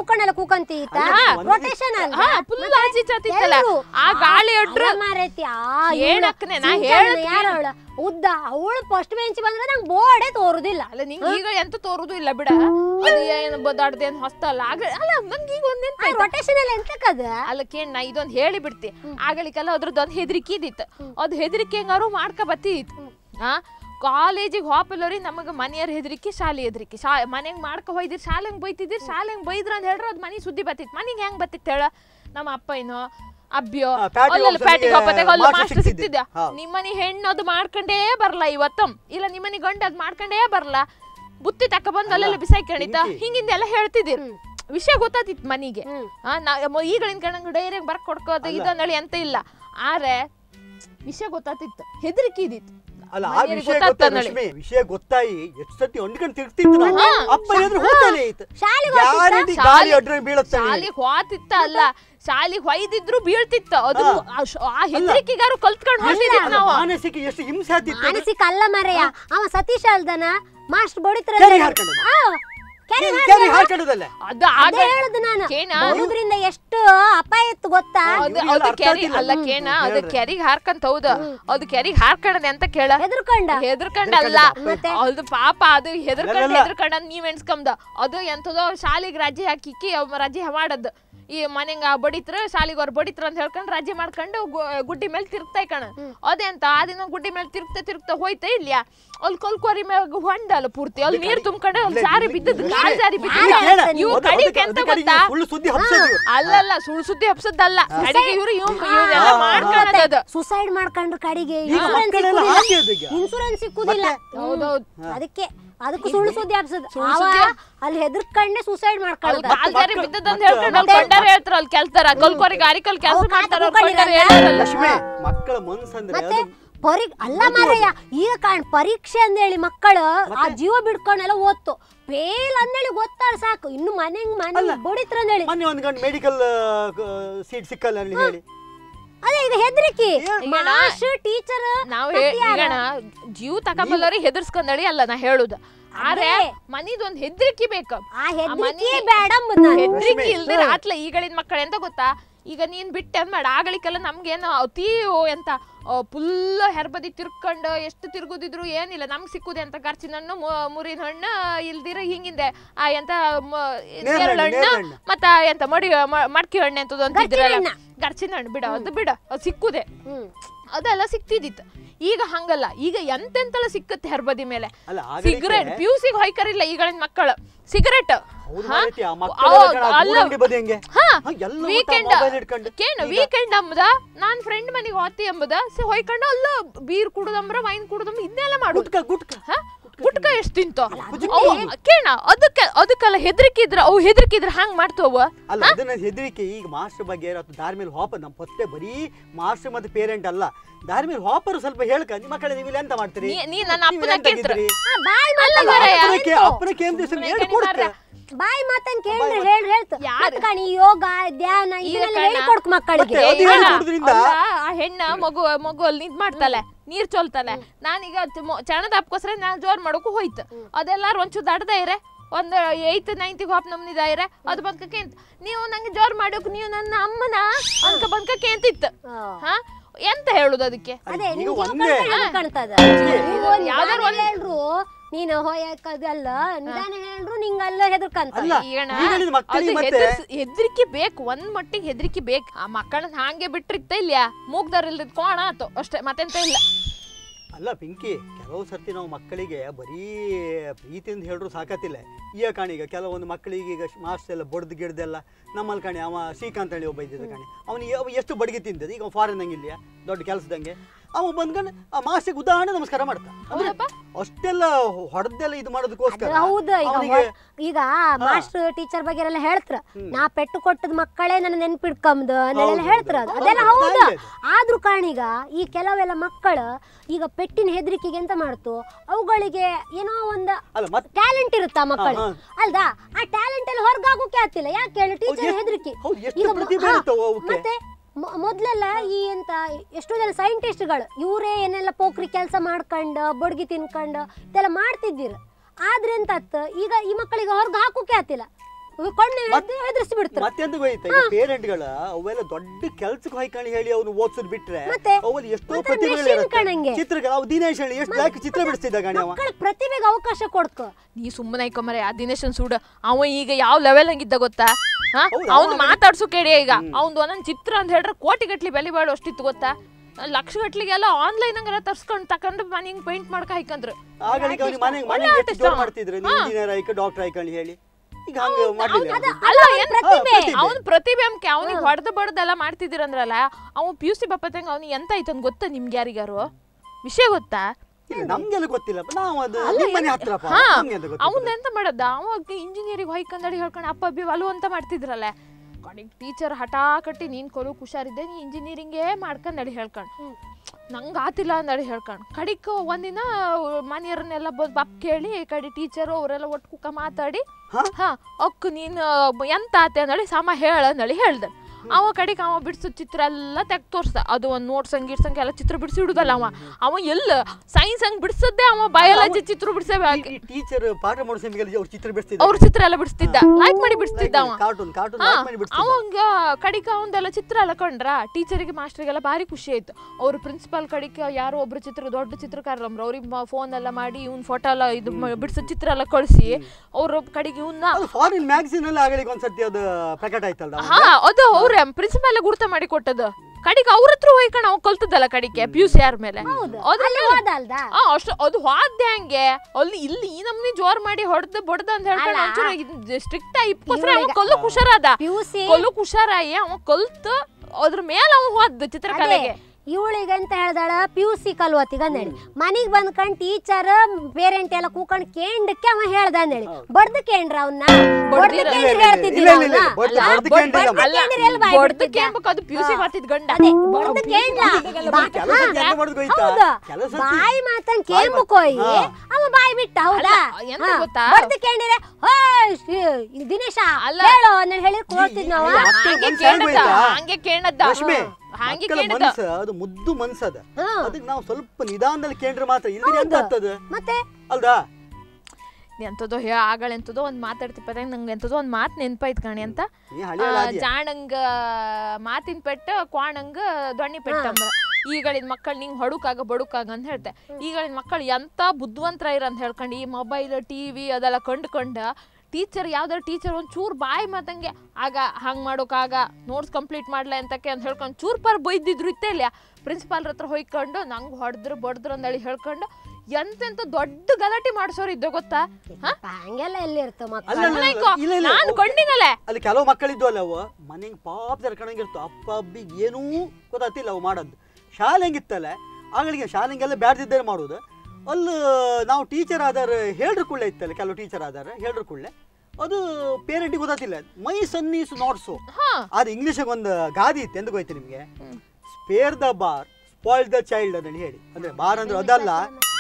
ಫುಲ್ ಆಚೆ ಚಾತಿತ್ತಲ್ಲ ಆ ಗಾಳಿ ಹೊಡ್ರು ಏನಕ್ಕನೆ ನಾ ಹೇಳ ಉದ್ದ ಅವಳು ಫಸ್ಟ್ ಬೆಂಚ್ ಬಂದ್ರೆ ನಂಗೆ ಬೋರ್ಡೇ ತೋರುದಿಲ್ಲ. ಅಲ್ಲ ನಿಂಗೆ ಈಗ ಎಂತ ತೋರುದು ಇಲ್ಲ ಬಿಡ, ಅದು ಏನು ಬದಾಡ್ದೇನು ಹೊಸ್ತಲ್ಲ. ಅಲ್ಲ ನಂಗೆ ಈಗ ಒಂದೇನು ರೊಟೇಷನ್ ಅಲ್ಲಿ ಎಂತಕ್ಕದ ಅಲ್ಲ ಕೇಳ ನಾ ಇದೊಂದು ಹೇಳಿ ಬಿಡ್ತಿ. ಆಗಲಿಕ್ಕೆಲ್ಲ ಅದ್ರದ್ದು ಒಂದು ಹೆದರಿಕೆ ಇದ್ದಿತ್ತು. ಅದು ಹೆದರಿಕೆ ಹೆಂಗಾರು ಮಾಡ್ಕೊ ಬತ್ತಿತ್ತು. ಕಾಲೇಜಿಗೆ ಹೋಪಲ್ಲರಿ ನಮಗೆ ಮನೆಯವ್ರ ಹೆದರಿಕೆ, ಶಾಲೆ ಹೆದರಿಕೆ. ಮನೆಗೆ ಮಾಡ್ಕೊ ಹೋಯ್ದಿರಿ, ಶಾಲೆಗೆ ಬೈತಿದ್ದೀರಿ, ಶಾಲೆಗೆ ಬೈದ್ರ ಅಂತ ಹೇಳ್ರ ಅದು ಮನೆ ಸುದ್ದಿ ಬತ್ತಿತ್ತು. ಮನೆಗೆ ಹೆಂಗ್ ಬತ್ತಿತ್ತು ಹೇಳ, ನಮ್ಮ ಅಪ್ಪ ಏನೋ ಅಬ್ಬಿಯೋ ಅಲ್ಲೆಲ್ಲ ಪ್ಯಾಟಿಗೆ ಹೋಪತ್ತಾಗ ಅಲ್ಲಿ ಮಾಸ್ಟರ್ ಸಿಕ್ತಿದ್ದ. ನಿಮ್ಮನಿ ಹೆಣ್ಣು ಅದು ಮಾಡ್ಕೊಂಡೇ ಬರಲ್ಲ ಇವತ್ತಮ್, ಇಲ್ಲ ನಿಮ್ಮನಿ ಗಂಡ ಅದು ಮಾಡ್ಕೊಂಡೇ ಬರಲ್ಲ, ಬುತ್ತಿ ತಕ್ಕ ಬಂದು ಅಲ್ಲೆಲ್ಲ ಬಿಸಾಕೊಂಡಿದ್ದ, ಹಿಂಗಿಂದೆಲ್ಲ ಹೇಳ್ತಿದ್ದೀರಿ. ವಿಷಯ ಗೊತ್ತಾತಿತ್ತು ಮನಿಗೆ. ಈಗಳಿನ ಕಣಂಗ್ ಡೈರಿಯಾಗಿ ಬರ್ಕ್ ಕೊಡ್ಕೋದು ಇದನ್ನಳಿ ಅಂತ ಇಲ್ಲ, ಆದ್ರೆ ವಿಷಯ ಗೊತ್ತಾತಿತ್ತು, ಹೆದರಿಕೆ ಇದ್ದಿತ್ತು. ಅಲ್ಲ ಆ ವಿಷಯ ಗೊತ್ತಾಯಿ ಎಷ್ಟು ಸತಿ ಹೊಂದ್ಕೊಂಡು ತಿರ್ತಿತ್ತು. ಅಪ್ಪ ಎದುರು ಹೋಗ್ತಾನೆ ಇತ್ತು, ಶಾಲೆಗೆ ಹೋತಿತ್ತ ಅಲ್ಲ, ಶಾಲೆಗೆ ಹೊಯ್ದಿದ್ರು ಬೀಳ್ತಿತ್ತ. ಅದು ಆ ಹೆದರಿಕೆಗಾರು ಕಲ್ತ್ಕೊಂಡು ಹೋಗ್ತಿದ್ವಿ ನಾವು. ಮಾನಸಿಕ ಎಷ್ಟು ಹಿಂಸೆ ಆಗ್ತಿತ್ತು. ಮಾನಸಿಕ ಅಲ್ಲ ಮರೆಯ, ಅವ ಸತೀಶ್ ಅಲ್ದನ ಮಾಸ್ಟರ್ ಬಡಿತ್ರ ಎಷ್ಟು ಅಪಾಯ ಇತ್ತು ಗೊತ್ತಾ. ಅದು ಕೆರಿ ಅಲ್ಲ ಕೇಣ, ಅದು ಕೆರಿಗೆ ಹಾರ್ಕಂತ. ಹೌದು, ಅದು ಕೆರಿಗೆ ಹಾರ್ಕೊಂಡ ಅಂತ ಕೇಳ. ಹೆದರ್ಕೊಂಡಲ್ಲ ಅದು ಪಾಪ, ಅದು ಹೆದರ್ಕೊಂಡ ನೀವ್ ಎಣ್ಸ್ಕಂದ. ಅದು ಎಂತದೋ ಶಾಲೆಗೆ ರಜೆ ಹಾಕಿಕ್ಕಿ ರಜೆ ಮಾಡದ್. ಈ ಮನೆಂಗ ಬಡಿತ್ರ ಶಾಲೆಗೆ ಅವ್ರು ಬಡಿತ್ರ ಅಂತ ಹೇಳ್ಕೊಂಡು ರಜೆ ಮಾಡ್ಕೊಂಡು ಗುಡ್ಡಿ ಮೇಲೆ ತಿರುಗ್ತಾ ಕಣ. ಅದೇ ಅಂತ ಆ ದಿನ ಗುಡ್ಡಿ ಮೇಲೆ ತಿರುಗ್ತಾ ಹೋಯ್ತಾ ಇಲ್ಯಾ, ಅಲ್ಲಿ ಕೊಲ್ಕೋರಿ ಮ್ಯಾಗ ಹೊಂಡಲ್ಲ ಪೂರ್ತಿ, ಅಲ್ಲಿ ನೀರ್ ತುಂಬ್ಕೊಂಡು ಅಲ್ಲಿ ಜಾರಿ ಬಿದ್ದದ್ದು, ಕಾಲ್ ಜಾರಿ ಬಿದ್ದ. ಇವ್ ಕಡಿಗೆ ಎಂತ ಗೊತ್ತಾ, ಅಲ್ಲಲ್ಲ ಸುಳ್ಳು ಸುದ್ದಿ ಹಬ್ಸದ್ದಲ್ಲ, ಕಡಿಗೆ ಇವ್ರು ಇವ್ರೆಲ್ಲ ಮಾಡ್ಕೊಳ್ಳೋದು. ಸುಸೈಡ್ ಮಾಡ್ಕೊಂಡ್ರು ಕಡಿಗೆ ಇನ್ಸೂರೆನ್ಸ್ ಸಿಕ್ಕುದಿಲ್ಲ. ಹೌದೌದು, ಅದಕ್ಕೂ ಸುಳ್ಳು ಸುದ್ದಿ ಹಬ್ಸದ್. ಅಲ್ಲಿ ಹೆದರ್ಕೊಂಡೆ ಸುಸೈಡ್ ಮಾಡ್ಕೊಳ್ಳೋದು. ಕಾಲ್ ಜಾರಿ ಬಿದ್ದದಂತ ಹೇಳ್ಕೊಂಡು ಅಲ್ಲಿ ಕೊಂಡಾರ ಹೇಳ್ತಾರ, ಅಲ್ಲಿ ಕೆಲ್ತಾರ ಕೊಲ್ಕೋರಿಗೆ ಅರಿಕಲ್ ಕೆಲಸ ಮಾಡ್ತಾರ. ಮಕ್ಕಳ ಮನ್ಸಂದ್ರೆ ಅಲ್ಲ ಮಾರಯ್ಯ, ಈಗ ಪರೀಕ್ಷೆ ಅಂದೇಳಿ ಮಕ್ಕಳು ಆ ಜೀವ ಬಿಡ್ಕೊಂಡೆಲ್ಲ ಓದ್ತು, ಫೇಲ್ ಅಂದೇಳಿ ಗೊತ್ತಾರ ಸಾಕು, ಇನ್ನು ಮನೆ ಬಡಿತ್ರ ಅಂದೇಳಿ. ಮೊನ್ನೆ ಒಂದು ಗಂಟೆ ಮೆಡಿಕಲ್ ಸೀಟ್ ಸಿಕ್ಕಲ್ಲ ಹೇಳಿ, ಅದೇ ಇದು ಹೆದರಿಕೆ. ಟೀಚರ್ ನಾವು ಜೀವ ತಕೊಂಬಲ್ಲವ್ರಿಗೆ ಹೆದರ್ಸ್ಕೊಂಡಳಿ ಅಲ್ಲ ನಾ ಹೇಳುದು, ಆದ್ರೆ ಮನಿದೊಂದು ಹೆದರಿಕೆ ಬೇಕು. ಹೆದರಿಕೆ ಇಲ್ದಿರ ಆತ್ಲ ಈಗಳಿನ ಮಕ್ಕಳು ಎಂತ ಗೊತ್ತಾ, ಈಗ ನೀನ್ ಬಿಟ್ಟೆ ಅಂದ್ಬೇಡ ಆಗಳಿಗೆಲ್ಲ ನಮ್ಗೇನು ಅತಿ ಎಂತ ಫುಲ್ ಹೆರ್ಬದಿ ತಿರ್ಕೊಂಡು ಎಷ್ಟು ತಿರ್ಗುದಿದ್ರು ಏನಿಲ್ಲ ನಮ್ಗೆ ಸಿಕ್ಕುದೆ ಅಂತ ಖರ್ಚಿನ ಹಣ್ಣು ಮುರಿದ ಹಣ್ಣು ಇಲ್ದಿರ ಹಿಂಗಿದೆ ಎಂತ ಹಣ್ಣು ಮತ್ತ ಎಂತ ಮಡ್ಕಿ ಹಣ್ಣು ಅಂತದ್ದು ಅಂತಿದ್ರಲ್ಲ ಖರ್ಚಿನ ಹಣ್ಣು ಬಿಡ ಅದು ಸಿಕ್ಕುದೆ ಅದೆಲ್ಲ ಸಿಕ್ತಿದ್ದಿತ್ತು. ಈಗ ಹಂಗಲ್ಲ, ಈಗ ಎಂತೆಂತಲ್ಲ ಸಿಕ್ಕತ್ತೆ ಹೆರ್ಬದಿ ಮೇಲೆ. ಸಿಗರೇಟ್ PUC ಹೊಯ್ಕರಿಲ್ಲ ಈಗಳಿನ ಮಕ್ಕಳು ಸಿಗರೇಟ್ ವೀಕೆಂಡ್ ಅಂಬುದ ನಾನ್ ಫ್ರೆಂಡ್ ಮನೆಗೆ ಹೋತಿ ಎಂಬುದ ಹೊಯ್ಕೊಂಡು ಅಲ್ಲ ಬೀರ್ ಕುಡುದಂಬ್ರ ವೈನ್ ಕುಡುದಂಬ್ರ ಇದನ್ನೆಲ್ಲ ಮಾಡು. ಗುಟ್ಕ ಎಷ್ಟು ತಿಂತ ಕೇಳ ಅದಕ್ಕೆಲ್ಲ ಹೆದರಿಕಿದ್ರ ಅವು ಹೆದರಿಕಿದ್ರ ಹಂಗ್ ಮಾಡ್ತವ ಅಲ್ಲ. ಅದನ್ನ ಹೆದರಿಕೆ ಈಗ ಮಾಸ್ಟರ್ ಬಗ್ಗೆ ದಾರಿ ಮೇಲೆ ಹಾಪ ನಮ್ ಪತ್ತೆ ಬರೀ ಮಾಸ್ಟರ್ ಮತ್ತೆ ಪೇರೆಂಟ್ ಅಲ್ಲ, ದಾರಿ ಮೇಲೆ ಹಾಪರು ಸ್ವಲ್ಪ ಹೇಳ್ಕ ನಿಮ್ಮ ಮಕ್ಕಳ ನೀವು ಎಂತ ಮಾಡ್ತೀರಿ? ನೀ ನನ್ನ ಅಪ್ಪನ ಕೇಳ್ತೀರಿ ಅಪ್ಪನ ಕೇಂದ್ರ ಬಾಯಿ ಮಾತನ್ ಕೇಳಿದ್ರೆ ಹೇಳ್ತ ಯೋಗ ಧ್ಯಾನ ಇದೆಲ್ಲ ಹೇಳ್ಕೊಡ್ಕ ಮಕ್ಕಳಿಗೆ. ಆ ಹೆಣ್ಣ ಮಗು ಅಲ್ಲಿ ನಿಂತ್ ಮಾಡ್ತಾಳೆ ನೀರ್ ಚೋಲ್ತಾಳೆ. ನಾನೀಗ ಚಣದ ಹಪ್ಕೋಸ್ಕರ ನಾನ್ ಜೋರ್ ಮಾಡೋಕು ಹೋಯ್ತು. ಅದೆಲ್ಲಾರು ಒಂಚೂರು ದಡ್ದ ಇರೆ ಒಂದು 8th 9th ಹಾಪ್ ನಮ್ನಿದ ಇರೆ ಅದು ಬಂದ್ಕಕ್ಕೆ ಅಂತ ನೀವು ನಂಗೆ ಜೋರ್ ಮಾಡೋಕು ನೀವು ನನ್ನ ಅಮ್ಮನ ಅನ್ಕ ಬಂದ್ಕಕ್ಕೆ ಅಂತಿತ್ತು. ಹಾ ಎಂತ ಹೇಳುದು ಅದಕ್ಕೆ? ಹೇಳ್ರು ನೀನು ಹೋಯಕದಲ್ಲ ನಿಧಾನ ಹೇಳ್ರು ನಿಂಗಲ್ಲ ಹೆದರ್ಕಂತ. ಹೆದರಿಕೆ ಬೇಕು, ಒಂದ್ ಮಟ್ಟಿಗೆ ಹೆದರಿಕೆ ಬೇಕು. ಆ ಮಕ್ಕಳನ್ನ ಹಾಂಗೆ ಬಿಟ್ಟಿರ್ತ ಇಲ್ಲ ಮೂಗ್ದಾರ ಇಲ್ದಿದ್ ಕೋಣ ಆತು ಅಷ್ಟೇ, ಮತ್ತೆಂತ ಇಲ್ಲ. ಅಲ್ಲ ಪಿಂಕಿ, ಕೆಲವು ಸರ್ತಿ ನಾವು ಮಕ್ಕಳಿಗೆ ಬರೀ ಪ್ರೀತಿಯಿಂದ ಹೇಳ್ರು ಸಾಕತ್ತಿಲ್ಲ. ಈಗ ಕಾಣೀಗ ಕೆಲವೊಂದು ಮಕ್ಕಳಿಗೆ ಈಗ ಮಾಸ್ಟರ್ ಎಲ್ಲ ಬಡ್ದು ಗಿಡ್ದೆಲ್ಲ ನಮ್ಮಲ್ಲಿ ಕಾಣಿ ಅವ ಶ್ರೀಕಾಂತ್ ಹೇಳಿ ಒಬ್ಬ ಇದ್ದಿದ್ದ ಕಾಣಿ, ಅವನಿಗೆ ಎಷ್ಟು ಬಡ್ಗಿ ತಿಂತದ ಈಗ ಫಾರಿನ್ ಹಂಗಿಲ್ಲ ದೊಡ್ಡ ಕೆಲಸದಂಗೆ ಅವ ಬಂದ್ಕೊಂಡು ಆ ಮಾಸ್ಟರ್ಗೆ ಉದಾಹರಣೆ ನಮಸ್ಕಾರ ಮಾಡ್ತಾ. ಅಷ್ಟೆಲ್ಲ ಹೊಡೆದೆಲ್ಲ ಇದು ಮಾಡೋದಕ್ಕೋಸ್ಕರ. ಹೌದು, ಈಗ ಮಾಸ್ಟರ್ ಟೀಚರ್ ಬಗ್ಗೆ ಎಲ್ಲ ಹೇಳ್ತಾರ, ನಾ ಪೆಟ್ಟು ಕೊಟ್ಟದ ಮಕ್ಕಳೇ ನನ್ನ ನೆನ್ಪಿಡ್ಕಂಬುದು ಅನ್ನೆಲ್ಲ ಹೇಳ್ತಾರ. ಅದೆಲ್ಲ ಹೌದು. ಆದ್ರೂ ಕಾಣೀಗ ಈ ಕೆಲವೆಲ್ಲ ಮಕ್ಕಳು ಈಗ ಪೆಟ್ಟಿನ ಹೆದರಿಕೆಗೆ ಎಂತ ಮಾಡ್ತು, ಅವುಗಳಿಗೆ ಏನೋ ಒಂದು ಟ್ಯಾಲೆಂಟ್ ಇರುತ್ತ ಮಕ್ಕಳು ಅಲ್ದಾ, ಆ ಟ್ಯಾಲೆಂಟ್ ಎಲ್ಲ ಹೊರಗಾಗೋಕೆ ಆಗ್ತಿಲ್ಲ. ಯಾಕೆ ಹೇಳಿ ಟೀಚರ್ ಹೆದರಿಕೆ. ಮತ್ತೆ ಮೊದ್ಲೆಲ್ಲ ಈ ಎಂತ ಎಷ್ಟೋ ಜನ ಸೈಂಟಿಸ್ಟ್ಗಳು ಇವರೇ ಏನೆಲ್ಲ ಪೋಖ್ರಿ ಕೆಲಸ ಮಾಡ್ಕೊಂಡು ಬಡ್ಗಿ ತಿನ್ಕೊಂಡು ಇದೆಲ್ಲ ಮಾಡ್ತಿದ್ದೀರ. ಆದ್ರೆ ಎಂತ ಈಗ ಈ ಮಕ್ಕಳಿಗೆ ಹೊರಗೆ ಹಾಕೋಕೆ ಆಗ್ತಿಲ್ಲ, ಹೆದರ್ಸಿ ಬಿಡ್ತಾರೆ. ಮತ್ತೆಂತ ಗೊತ್ತಾ, ಪೇರೆಂಟ್ಗಳ ಅವೆಲ್ಲ ದೊಡ್ಡ ಕೆಲ್ಸಕ್ಕೆ ಹೊಯ್ಕೊಂಡು ಹೇಳಿ ಅವ್ನು ಓದ್ಸೋದ್ ಬಿಟ್ರೆ ಅವಲ್ಲಿ ಎಷ್ಟೋ ಪ್ರತಿಭೆಗಳು ಚಿತ್ರಗಳು ಅವು ದಿನೇಶ್ ಹೇಳಿ ಎಷ್ಟು ಯಾಕೆ ಚಿತ್ರ ಬಿಡಿಸ್ತಿದ್ದ ಗಾಣಿ ಅವ ಪ್ರತಿಭೆಗೆ ಅವಕಾಶ ಕೊಡ್ಕೊ. ನೀ ಸುಮ್ಮನೆ ಐಕೊಂಬರೆ ಆ ದಿನೇಶನ್ ಸೂಡ ಅವ ಈಗ ಯಾವ ಲೆವೆಲ್ ಹಂಗಿದ್ದ ಗೊತ್ತಾ? ಅವ್ನು ಮಾತಾಡ್ಸು ಕೇಳಿ ಈಗ ಅವ್ನು ಒಂದೊಂದು ಚಿತ್ರ ಅಂತ ಹೇಳ್ರೆ ಕೋಟಿಗಟ್ಲಿ ಬೆಲೆ ಬಾಳು ಅಷ್ಟಿತ್ತು ಗೊತ್ತಾ? ಲಕ್ಷಗಟ್ಲಿಗೆಲ್ಲ ಆನ್ಲೈನ್ ಹಂಗೆಲ್ಲ ತರ್ಸ್ಕೊಂಡು ತಕೊಂಡು ಮನೆಗೆ ಪೇಂಟ್ ಮಾಡ್ಕ ಹಾಕಂದ್ರು. ಡಾಕ್ಟರ್ ಆಯ್ಕೊಂಡು ಹೇಳಿ ಅವ್ನ ಪ್ರತಿಭೆ ಅಂಕೆ ಅವ್ನಿಗೆ ಹೊಡೆದು ಬಡ್ದೆಲ್ಲ ಮಾಡ್ತಿದ್ದೀರಂದ್ರಲ್ಲ, ಅವ್ನು PUC ಬಪ್ಪತ್ತಂಗ ಅವ್ನಿಗೆ ಎಂತ ಆಯ್ತಂದ್ ಗೊತ್ತಾ ನಿಮ್ಗೆ ಯಾರಿಗಾರು ವಿಷಯ ಗೊತ್ತಾ? ಅವನ್ ಎಂತ ಮಾಡದ ಅವಾಗ ಇಂಜಿನಿಯರಿಂಗ್ ಹೊಯ್ಕಂದಡಿ ಹೇಳ್ಕೊಂಡು ಅಪ್ಪ ಅಬ್ಬಿ ಒಲು ಅಂತ ಮಾಡ್ತಿದ್ರಲ್ಲ. ಕಡೆಗೆ ಟೀಚರ್ ಹಠ ಕಟ್ಟಿ ನೀನ್ ಕೊಲೋಕ್ ಹುಷಾರಿದ್ದೆ, ನೀ ಇಂಜಿನಿಯರಿಂಗೇ ಮಾಡ್ಕೊಂಡ್ ನಡಿ ಹೇಳ್ಕೊಂಡ್ ನಂಗೆ ಆತಿಲ್ಲ ಅಂದಡಿ ಹೇಳ್ಕೊಂಡು ಕಡಿಕ ಒಂದಿನ ಮನೆಯವ್ರನ್ನೆಲ್ಲ ಬಪ್ ಕೇಳಿ ಕಡೆ ಟೀಚರು ಅವರೆಲ್ಲ ಒಟ್ಟು ಕುಕ್ಕ ಮಾತಾಡಿ ಅಕ್ಕ ನೀನು ಎಂತ ಆತೆ ಅಂದಳಿ ಸಮ ಹೇಳ ಅಂದಳಿ ಹೇಳ್ದೆ. ಅವ ಕಡೆಗೆ ಅವ ಬಿಡ್ಸೋ ಚಿತ್ರ ಎಲ್ಲ ತೆಗ್ ತೋರ್ಸ್ದ. ಅದು ಒಂದು ನೋಟ್ಸಂಗ್ ಗಿಡ್ಸಂಗ್ ಎಲ್ಲ ಚಿತ್ರ ಬಿಡಿಸಿ ಇಡುದಲ್ಲ ಅವ ಎಲ್ಲ ಸೈನ್ಸ್ ಹಂಗ್ ಬಿಡಿಸದ್ದೆ, ಅವ ಬಯಾಲಜಿ ಚಿತ್ರ ಬಿಡಿಸಬೇಕು. ಅವ್ರ ಚಿತ್ರ ಎಲ್ಲ ಬಿಡಿಸ್ತಿದ್ದ, ಲೈಕ್ ಮಾಡಿ ಬಿಡಿಸ್ತಿದ್ದ ಅವ. ಅವಂಗ ಕಡಿಕ ಅವಂದೆಲ್ಲ ಚಿತ್ರ ಎಲ್ಲ ಕಂಡ್ರ ಟೀಚರಿಗೆ ಮಾಸ್ಟರ್ಗೆಲ್ಲ ಭಾರಿ ಖುಷಿ ಆಯ್ತು. ಅವ್ರ ಪ್ರಿನ್ಸಿಪಾಲ್ ಕಡಿಕ ಯಾರೋ ಒಬ್ರು ದೊಡ್ಡ ಚಿತ್ರಕಾರರು ಅವ್ರಿಗೆ ಫೋನ್ ಎಲ್ಲ ಮಾಡಿ ಇವ್ನ ಫೋಟೋ ಎಲ್ಲ ಇದು ಬಿಡಿಸೋ ಚಿತ್ರ ಎಲ್ಲ ಕಳಿಸಿ ಅವ್ರ ಕಡೆಗೆ ಇವನ್ನ ಅದು ಅವ್ರ ಪ್ರಿನ್ಸಿಪಾಲ್ ಗುರ್ತ ಮಾಡಿ ಕೊಟ್ಟದು. ಕಡಿಗೆ ಅವ್ರ ಹತ್ರ ಹೋಯ್ಕಣ ಅವ್ ಕಲ್ತದಲ್ಲ ಕಡಿಕೆ PUC ಯಾರ ಮೇಲೆ ಅಷ್ಟು ಅದು ವಾದ್ಯ ಹಂಗೆ ಅಲ್ಲಿ ಇಲ್ಲಿ ಈ ನಮ್ನಿ ಜೋರ್ ಮಾಡಿ ಹೊಡೆದು ಬಡ್ದ ಅಂತ ಹೇಳ್ಕೊಂಡು ಒಂಚೂರು ಸ್ಟ್ರಿಕ್ಟ್ ಇಪ್ಪಸ್ರೆ ಅವ ಕಲ್ಲು ಹುಷಾರದ ಕಲ್ಲು ಹುಷಾರಾಯಿ ಅವ ಕಲ್ತು ಅದ್ರ ಮೇಲೆ ಅವ ಹೋದ ಚಿತ್ರಕಲೆಗೆ. ಇವಳಿಗೆ ಅಂತ ಹೇಳ್ದಾಳ PUC ಕಲ್ವತ್ತಿಗ ಅಂದೇಳಿ ಮನಿಗ್ ಬಂದ್ಕೊಂಡ್ ಟೀಚರ್ ಪೇರೆಂಟ್ ಎಲ್ಲ ಕೂಕೊಂಡ್ ಕೇಂಡಕ್ಕೆ ಅವ ಹೇಳ್ದ ಅಂದೇಳಿ ಬಡ್ದು ಕೇಂದ್ರ ಅವನ್ನ ಬಾಯಿ ಮಾತಂಗ್ ಕೇಳ್ಬುಕೋಯಿ ಅವ ಬಾಯಿ ಬಿಟ್ಟ. ಹೌದಾ ಬಡ್ದು ಕೇಂಡಿರೆ ದಿನೇಶ ಹೇಳೋ ಅಂತ ಹೇಳಿ ಕೊಡ್ತಿದ್ ನಾವ ಹಂಗೆ ಕೇಳದ್ದ. ಅದು ಮುದ್ದು ಮನ್ಸದ, ಅದಕ್ಕೆ ನಾವು ಸ್ವಲ್ಪ ನಿಧಾನದಲ್ಲಿ ಕೇಂದ್ರ ಮಾತ್ರ ಇಲ್ದಿರಿ ಅಂತ ಆಗ್ತದ ಮತ್ತೆ ಅಲ್ದಾ? ಎಂಥದೋ ಆಗಳಂತದೋ ಒಂದು ಮಾತಾಡ್ತಿಪ್ಪ ನಂಗೆ ಎಂಥದೋ ಒಂದು ಮಾತು ನೆನಪಾಯ್ತು ಕಣಿ ಅಂತ ಜಾಣಂಗ ಮಾತಿನ ಪೆಟ್ಟ ಕ್ವಾಣಂಗ ದೊಣ್ಣಿ ಪೆಟ್ಟ ಅಂದ್ರ ಈಗಳಿನ ಮಕ್ಕಳು ನಿಂಗೆ ಹೊಡುಕಾಗ ಬಡುಕಾಗ ಅಂತ ಹೇಳ್ತೆ ಈಗಳಿನ ಮಕ್ಕಳು ಎಂಥ ಬುದ್ಧಿವಂತರ ಇರ ಅಂತ ಹೇಳ್ಕೊಂಡು ಈ ಮೊಬೈಲ್ TV ಅದೆಲ್ಲ ಕಂಡುಕೊಂಡ ಟೀಚರ್ ಯಾವ್ದಾರು ಟೀಚರ್ ಒಂದು ಚೂರು ಬಾಯಿ ಮಾತಂಗೆ ಆಗ ಹಂಗೆ ಮಾಡೋಕಾಗ ನೋಟ್ಸ್ ಕಂಪ್ಲೀಟ್ ಮಾಡ್ಲ ಅಂತಕ್ಕೆ ಅಂತ ಹೇಳ್ಕೊಂಡು ಚೂರು ಪರ್ ಬೈದಿದ್ರು ಇತ್ತೇ ಇಲ್ಲ ಪ್ರಿನ್ಸಿಪಾಲ್ರ ಹತ್ರ ಹೋಯ್ಕೊಂಡು ನಂಗೆ ಹೊಡೆದ್ರು ಬಡ್ದ್ರು ಅಂದೇಳಿ ಹೇಳ್ಕೊಂಡು ಎಂತೆಂತ ದೊಡ್ಡ ಗಲಾಟೆ ಮಾಡ್ಸೋರು ಇದ್ದ ಗೊತ್ತಾ ಹಂಗೆಲ್ಲ ಎಲ್ಲಿ ಇರ್ತಾವ ನಾನು ಕೊಂಡಿನಲ್ಲೇ ಅಲ್ಲಿ ಕೆಲವು ಮಕ್ಕಳಿದ್ದು ಅಲ್ಲ ಅವು ಮನೆಗೆ ಪಾಪ ಜರ್ಕಣಂಗಿರ್ತಾವ ಅಪ್ಪ ಅಬ್ಬಿಗೆ ಏನೂ ಗೊತ್ತಾಗ್ತಿಲ್ಲ ಅವು ಮಾಡೋದು ಶಾಲೆ ಹೆಂಗಿತ್ತಲ್ಲ ಆಗಳಿಗೆ ಶಾಲೆ ಹಂಗೆಲ್ಲ ಬ್ಯಾಡ್ದಿದ್ದರೆ ಮಾಡೋದು ಅಲ್ಲಿ ನಾವು ಟೀಚರ್ ಆದಾರ ಹೇಳ್ರ ಕುಳ್ಳೆ ಇತ್ತಲ್ಲ ಕೆಲವು ಟೀಚರ್ ಆದಾರ ಹೇಳ್ರ ಕುಳ್ಳೆ ಅದು ಪೇರೆಂಟಿಗೆ ಗೊತ್ತಾಗ್ತಿಲ್ಲ ಮೈ ಸನ್ನೀಸ್ ನಾಟ್ಸು ಅದು ಇಂಗ್ಲೀಷಿಗೆ ಒಂದು ಗಾದಿ ಇತ್ತು ಎಂತ ಗೊತ್ತು ನಿಮಗೆ spare the bar spoil the child ಅಂತ ಹೇಳಿ ಅಂದ್ರೆ ಬಾರ್ ಅಂದ್ರೆ ಅದಲ್ಲ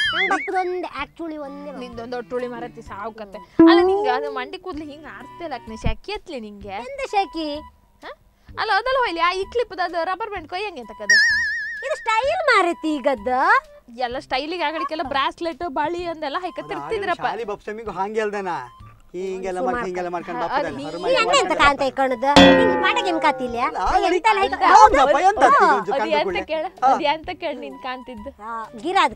ನಿಂದೊಂದು ಒಟ್ಟುಳಿ ಮರತಿ ಸಾವುಕತ್ತೆ ಅಲ್ಲ ನಿಂಗೆ ಅದು ಮಂಡಿ ಕೂದ್ಲಿ ಹಿಂಗೆ ಆಡ್ತಿಲ್ಲ ಶೆಕಿ ಎತ್ಲಿ ನಿಂಗೆ ಎಂತ ಶೆಕಿ ಅಲ್ಲ ಅದಲ್ಲ ಹೋಯ್ಲಿ ಆ ಈ ಕ್ಲಿಪ್ ಅದು ರಬ್ಬರ್ ಬ್ಯಾಂಡ್ ಕೊಯ್ಯಂಗೆ ಅಂತಕ್ಕದು ಇದು ಸ್ಟೈಲ್ ಮಾರೈತಿ ಈಗದ ಎಲ್ಲ ಸ್ಟೈಲಿಗೆ ಆಗಲಿಕ್ಕೆಲ್ಲ ಬ್ರಾಸ್ಲೆಟ್ ಬಳಿ ಅಂದೆಲ್ಲ ಹೈಕತ್ತಿರ್ತಿದ್ರಪ್ಪ ಶಾಲಿ ಬಪ್ಸಮಿಗೂ ಹಾಂಗೆ ಅಲ್ದನ ಹಿಂಗೆಲ್ಲ ಮಾಡಿ ಹಿಂಗೆಲ್ಲ ಮಾಡ್ಕೊಂಡು ಎಂತ ಕಾಂತ ಇಕ್ಕಣದ ಮಾಡಕ್ಕೆ ಏನ್ ಕಾತಿಲ್ಲ ಅಂತ ಕೇಳ ನೀನ್ ಕಾಂತಿದ್ದು ಗಿರಾದ್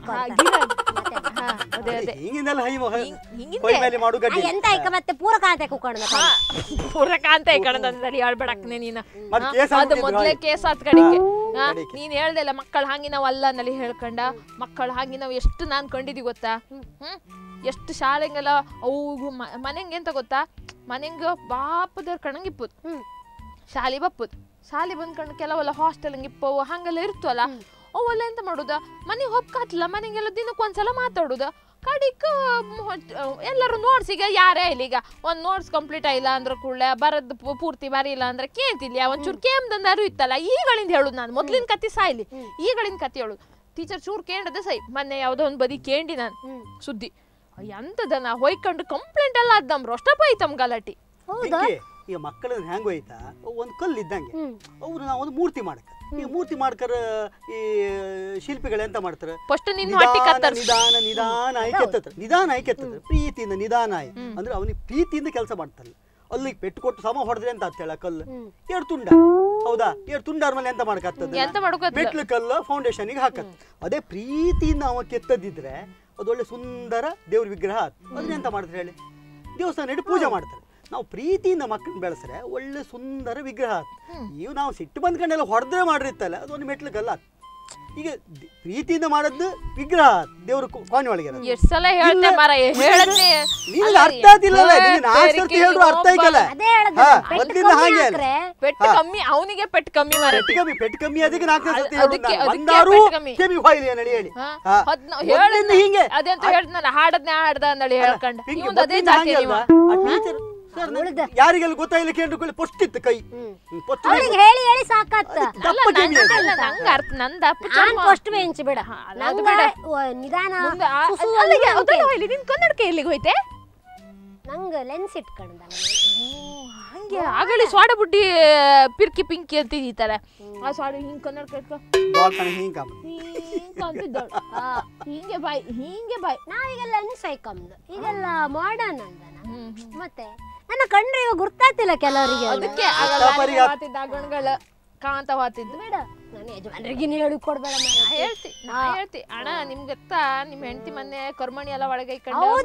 ಹಿಂಗಿಂದೆಲ್ಲ ಮೇಲೆ ಮಾಡು ಗಡ್ಡಿ ಎಂತ ಇಕ್ಕ ಮತ್ತೆ ಪೂರ ಕಾಂತ ಕುಕ್ಕಣದ ಪೂರ ಕಾಂತ ಇಕ್ಕಣದ ಅಂತ ಹೇಳ್ಬೇಡಕ್ನೆ ನೀನು ಅದು ಮೊದ್ಲೇ ಕೇಸ್ ಆತ್ ಕಡೆಗೆ ನೀನ್ ಹೇಳ್ದಲ್ಲ ಮಕ್ಕಳು ಹಾಂಗಿ ನಾವ್ ಅಲ್ಲ ನಲ್ಲಿ ಹೇಳ್ಕೊಂಡ ಮಕ್ಕಳು ಹಾಂಗಿ ನಾವ್ ಎಷ್ಟು ನಾನ್ ಕಂಡಿದೀವಿ ಗೊತ್ತಾ ಎಷ್ಟು ಶಾಲೆಂಗೆಲ್ಲ ಅವು ಮನೆಂಗೆ ಎಂತ ಗೊತ್ತಾ ಮನೆಂಗ ಬಾಪದವ್ರ ಕಣಂಗಿಪ್ಪುದು ಶಾಲೆ ಬಪ್ಪುದು ಶಾಲೆ ಬಂದ್ಕೊಂಡು ಕೆಲವೆಲ್ಲ ಹಾಸ್ಟೆಲ್ ಇಪ್ಪವು ಹಂಗೆಲ್ಲ ಇರ್ತವಲ್ಲ ಅವೆಲ್ಲ ಎಂತ ಮಾಡುದ ಮನೆಗೆ ಹೊಪ್ಕಾತಿಲ್ಲ ಮನೆಗೆಲ್ಲ ದಿನಕ್ಕೊಂದ್ಸಲ ಮಾತಾಡುದ ಕಡಿಕ ಎಲ್ಲರೂ ನೋಟ್ಸಿಗೆ ಯಾರೇ ಇಲ್ಲ ಈಗ ಒಂದು ನೋಟ್ಸ್ ಕಂಪ್ಲೀಟ್ ಆಗಿಲ್ಲ ಅಂದ್ರೆ ಕೂಡಲೇ ಬರದ್ ಪೂರ್ತಿ ಬರೀಲ್ಲ ಅಂದ್ರೆ ಕೇಳ್ತಿಲ್ಲ ಒಂಚೂರು ಕೇಮ್ದಂದ ಅರಿವು ಇತ್ತಲ್ಲ ಈಗಳಿಂದ ಹೇಳುದು ನಾನು ಮೊದ್ಲಿನ ಕತ್ತಿ ಸಾಯ್ಲಿ ಈಗಳಿಂದ ಕತ್ತಿ ಹೇಳುದು ಟೀಚರ್ ಚೂರು ಕೇಂಡದೆ ಸೈ ಮೊನ್ನೆ ಯಾವುದೋ ಒಂದು ಬದಿ ಕೇಂಡಿ ನಾನು ಸುದ್ದಿ ಎಂತದ ನಾ ಹೋಯ್ಕೊಂಡು ಕಂಪ್ಲೇಂಟ್ ಎಲ್ಲ ಅದ್ದಮ್ರು ಅಷ್ಟಪ್ಪ ಐತಮ್ ಗಲಾಟಿ ಈಗ ಮಕ್ಕಳನ್ನ ಹೆಂಗ್ ಹೋಯ್ತಾ ಒಂದು ಕಲ್ಲು ಇದ್ದಂಗೆ ಅವ್ರು ನಾವು ಒಂದು ಮೂರ್ತಿ ಮಾಡಕ ಈ ಮೂರ್ತಿ ಮಾಡ್ಕರ ಈ ಶಿಲ್ಪಿಗಳು ಎಂತ ಮಾಡ್ತಾರೆ ನಿಧಾನ ನಿಧಾನ ಆಯ್ಕೆತ್ತತ್ರ ನಿಧಾನ ಆಯ್ಕೆತ್ತತ್ರ ಪ್ರೀತಿಯಿಂದ ನಿಧಾನ ಆಯ್ ಅಂದ್ರೆ ಅವನಿಗೆ ಪ್ರೀತಿಯಿಂದ ಕೆಲಸ ಮಾಡ್ತಾನೆ ಅಲ್ಲಿಗೆ ಪೆಟ್ಟು ಕೊಟ್ಟು ಸಮ ಹೊಡೆದ್ರೆ ಅಂತ ಹೇಳ ಕಲ್ಲು ಎರಡು ತುಂಡ ಹೌದಾ ಎರಡು ತುಂಡಾರ ಮೇಲೆ ಎಂತ ಮಾಡಕತ್ತದ ಮೆಟ್ಲು ಕಲ್ಲು ಫೌಂಡೇಶನ್ಗೆ ಹಾಕತ್ ಅದೇ ಪ್ರೀತಿಯಿಂದ ಅವ ಕೆತ್ತದಿದ್ರೆ ಅದೊಳ್ಳೆ ಸುಂದರ ದೇವ್ರ ವಿಗ್ರಹ ಅದನ್ನ ಎಂತ ಮಾಡ್ತಾರೆ ಹೇಳಿ ದೇವಸ್ಥಾನ ಇಟ್ಟು ಪೂಜೆ ಮಾಡ್ತಾರೆ ನಾವು ಪ್ರೀತಿಯಿಂದ ಮಕ್ಕಳನ್ನ ಬೆಳೆಸ್ರೆ ಒಳ್ಳೆ ಸುಂದರ ವಿಗ್ರಹ ನೀವು ನಾವು ಸಿಟ್ಟು ಬಂದ್ಕೊಂಡೆಲ್ಲ ಹೊಡೆದ್ರೆ ಮಾಡಿರ್ತಲ್ಲ ಅದೊಂದು ಮೆಟ್ಲಿಗಲ್ಲ ಈಗ ಪ್ರೀತಿಯಿಂದ ಮಾಡದ್ದು ವಿಗ್ರಹ ದೇವ್ರ ಕೋಣೆ ಒಳಗೆ ಅರ್ಥ ಆಗ್ತಿಲ್ಲಲ್ಲ ಅರ್ಥ ಆಯ್ತಲ್ಲ ಪೆಟ್ಟು ಕಮ್ಮಿ ಅವನಿಗೆ ಪೆಟ್ಟು ಕಮ್ಮಿ ಪೆಟ್ಟು ಕಮ್ಮಿ ಅದಕ್ಕೆ ಹಿಂಗೆ ಅದೆಂತ ಹೇಳ್ತಾನಲ್ಲ ಹಾಡದ್ನೇ ಹಾಡ್ದ ಅಂದಳಿ ಹೇಳ್ಕೊಂಡು ಯಾರಿಗೆಲ್ಲ ಗೊತ್ತಾಗಿಲ್ಲ ಕೇಳ್ಕೊಳ್ಳಿ ಪೊಸ್ಟ್ ಇತ್ತು ಕೈ ಹೇಳಿ ಹೇಳಿ ಸಾಕತ್ತ ನಂದ ಪೊಸ್ಟ್ ಬೆಂಚ್ ಬಿಡ ನಿಧಾನ ನಿನ್ ಕನ್ನಡಕ್ಕೆ ಎಲ್ಲಿಗೆ ಹೋಯ್ತೆ ನಂಗ ಲೆನ್ಸ್ ಇಟ್ಕೊಂಡ ಹಂಗೆ ಆಗಲಿ ಸೋಡ ಬುಡ್ಡಿ ಪಿರ್ಕಿ ಪಿಂಕಿ ಅಂತಿದ್ದಾರೆ ಆ ಸೋಡ ಹಿಂಗ್ ಕನ್ನಡಕ್ಕೆ ಹಿಂಗೆ ಬಾಯ್ ನಾವೀಗ ಲೆನ್ಸ್ ಹಾಕಮ್ದು ಈಗೆಲ್ಲ ಮಾಡರ್ನ್ ಅಂದನ ಮತ್ತೆ ನನ್ನ ಕಂಡ್ರೆ ಈಗ ಗುರ್ತಾಗ್ತಿಲ್ಲ ಕೆಲವರಿಗೆ ಅದಕ್ಕೆ ಗಣಗಳು ಕಾಂತವಾತಿದ್ದು ಬೇಡ ನಾನು ಯಜಮಾನರಿಗೆ ನೀನು ಹೇಳಿ ಕೊಡ್ಬೇಡ ಹೇಳ್ತಿ ಅಣ್ಣ ನಿಮ್ಗೆ ಗೊತ್ತಾ ನಿಮ್ ಹೆಂಡತಿ ಮೊನ್ನೆ ಕರ್ಮಣಿ ಎಲ್ಲ ಒಳಗೆ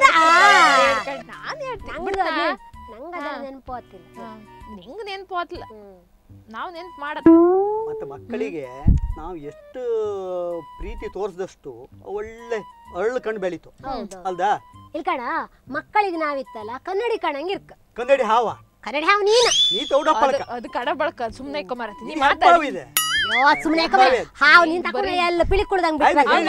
ನಾನು ನೆನಪು ಆಗ್ತಿಲ್ಲ ನಿಂಗೆ ನೆನಪು ಆಗ್ತಿಲ್ಲ ನಾವು ನೆನಪು ಮಾಡ ಮತ್ತೆ ಮಕ್ಕಳಿಗೆ ನಾವು ಎಷ್ಟು ಪ್ರೀತಿ ತೋರಿಸಿದಷ್ಟು ಒಳ್ಳೆ ಅರಳು ಕಂಡು ಬೆಳೀತು ಅಲ್ದಾ ಇಲ್ಕಣ ಮಕ್ಕಳಿಗೆ ನಾವಿತ್ತಲ್ಲ ಕನ್ನಡಿ ಕಣಂಗ್ ಇರ್ಕ ಕನ್ನಡಿ ಹಾವ ಕನ್ನಡಿ ಹಾವ ನೀ ತೌಡಪ್ಪಳಕ ಅದು ಕಡ ಬಳಕ ಸುಮ್ಮನೆ ಇಕ್ಕೊಂಬರತಿ ನೀ ಮಾತಾಡಿದೆ ಸುಮ್ಮನೆ ಹಾವು ನೀನ್ ತಕೊಂಡ ಎಲ್ಲ ಪಿಳಿ ಕುಡ್ದಂಗ್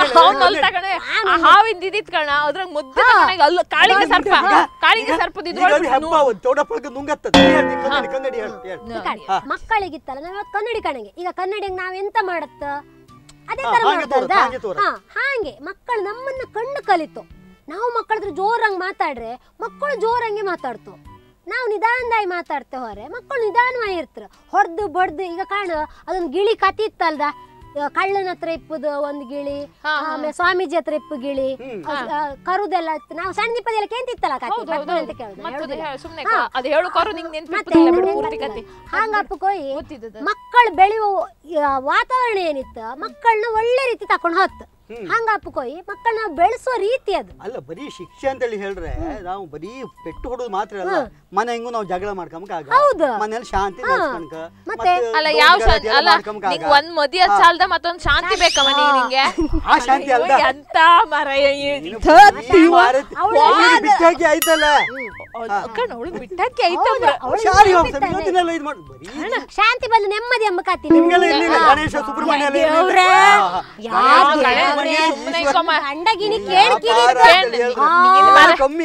ಹಾವಿಂದ ಇದಿತ್ ಕಣ ಅದ್ರಾಗ ಮುದ್ದೆ ಅಲ್ಲ ಕಾಳಿಗೆ ಸರ್ಪದಿದ್ರು ತೌಡಪ್ಪಳಕ ನುಂಗತ್ತದ ಮಕ್ಕಳಿಗಿತ್ತಲ್ಲ ನಾವ್ ಕನ್ನಡಿ ಕಣಂಗೆ ಈಗ ಕನ್ನಡಿಗೆ ನಾವ್ ಎಂತ ಮಾಡತ್ತ ಅದೇ ತರ ಮಾಡ್ತಾರ ಹಾಗೆ ಮಕ್ಕಳು ನಮ್ಮನ್ನ ಕಣ್ಣು ಕಲಿತು ನಾವು ಮಕ್ಕಳ ಹತ್ರ ಜೋರಂಗ್ ಮಾತಾಡ್ರೆ ಮಕ್ಕಳು ಜೋರಂಗೆ ಮಾತಾಡ್ತು ನಾವು ನಿಧಾನದಾಗಿ ಮಾತಾಡ್ತೇವೆ ಹೊರೆ ಮಕ್ಕಳು ನಿಧಾನವಾಗಿ ಇರ್ತಾರೆ ಹೊಡೆದು ಬಡ್ದು ಈಗ ಕಾಣ ಅದೊಂದು ಗಿಳಿ ಕತಿ ಇತ್ತಲ್ದ ಕಳ್ಳನ ಹತ್ರ ಇಪ್ಪುದು ಒಂದು ಗಿಳಿ, ಆಮೇಲೆ ಸ್ವಾಮೀಜಿ ಹತ್ರ ಇಪ್ಪು ಗಿಳಿ, ಕರುದೆಲ್ಲ ನಾವು ಸಣ್ಣ ದೀಪದೆಲ್ಲ ಕೇಂತಿತ್ತಲ್ಲ ಹಂಗಪ್ಪಕೋಯಿ ಮಕ್ಕಳು ಬೆಳೆಯುವ ವಾತಾವರಣ ಏನಿತ್ತು ಮಕ್ಕಳನ್ನ ಒಳ್ಳೆ ರೀತಿ ತಕೊಂಡು ಹೊತ್ತು ಹಂಗಪ್ಪಕೋಯಿ ಮಕ್ಕಳನ್ನ ಬೆಳೆಸುವ ರೀತಿ ಅದು ಅಲ್ಲ. ಬರೀ ಶಿಕ್ಷೆ ಅಂತ ಹೇಳಿ ಹೇಳ್ರೆ ನಾವು ಬರೀ ಪೆಟ್ಟು ಹೊಡೋದು ಮಾತ್ರ ಅಲ್ಲ, ಮನೆ ಹೆಂಗು ನಾವು ಜಗಳ ಮಾಡ್ಕೊಂಬ ಮನೇಲಿ ಶಾಂತಿ ಮತ್ತೆ ಅಲ್ಲ ಯಾವ ಅಲ್ಲ ಒಂದ್ ಮದಿ ಸಾಲದ ಮತ್ತೊಂದ್ ಶಾಂತಿ ಬೇಕಮ್ಮ ನಿಂಗೆ ಆ ಶಾಂತಿ ಅಲ್ಲ ಅಂತ ಮರ ಬಿಟ್ಟಾಕಿ ಆಯ್ತಲ್ಲ ಅವಳು ಬಿಟ್ಟಾಕಿ ಆಯ್ತಲ್ಲ ಶಾಂತಿ ಬಂದು ನೆಮ್ಮದಿ ಎಂಬ ಕಾತಿ ಗಣೇಶ ಸುಬ್ರಹ್ಮಣ್ಯ ಕಮ್ಮಿ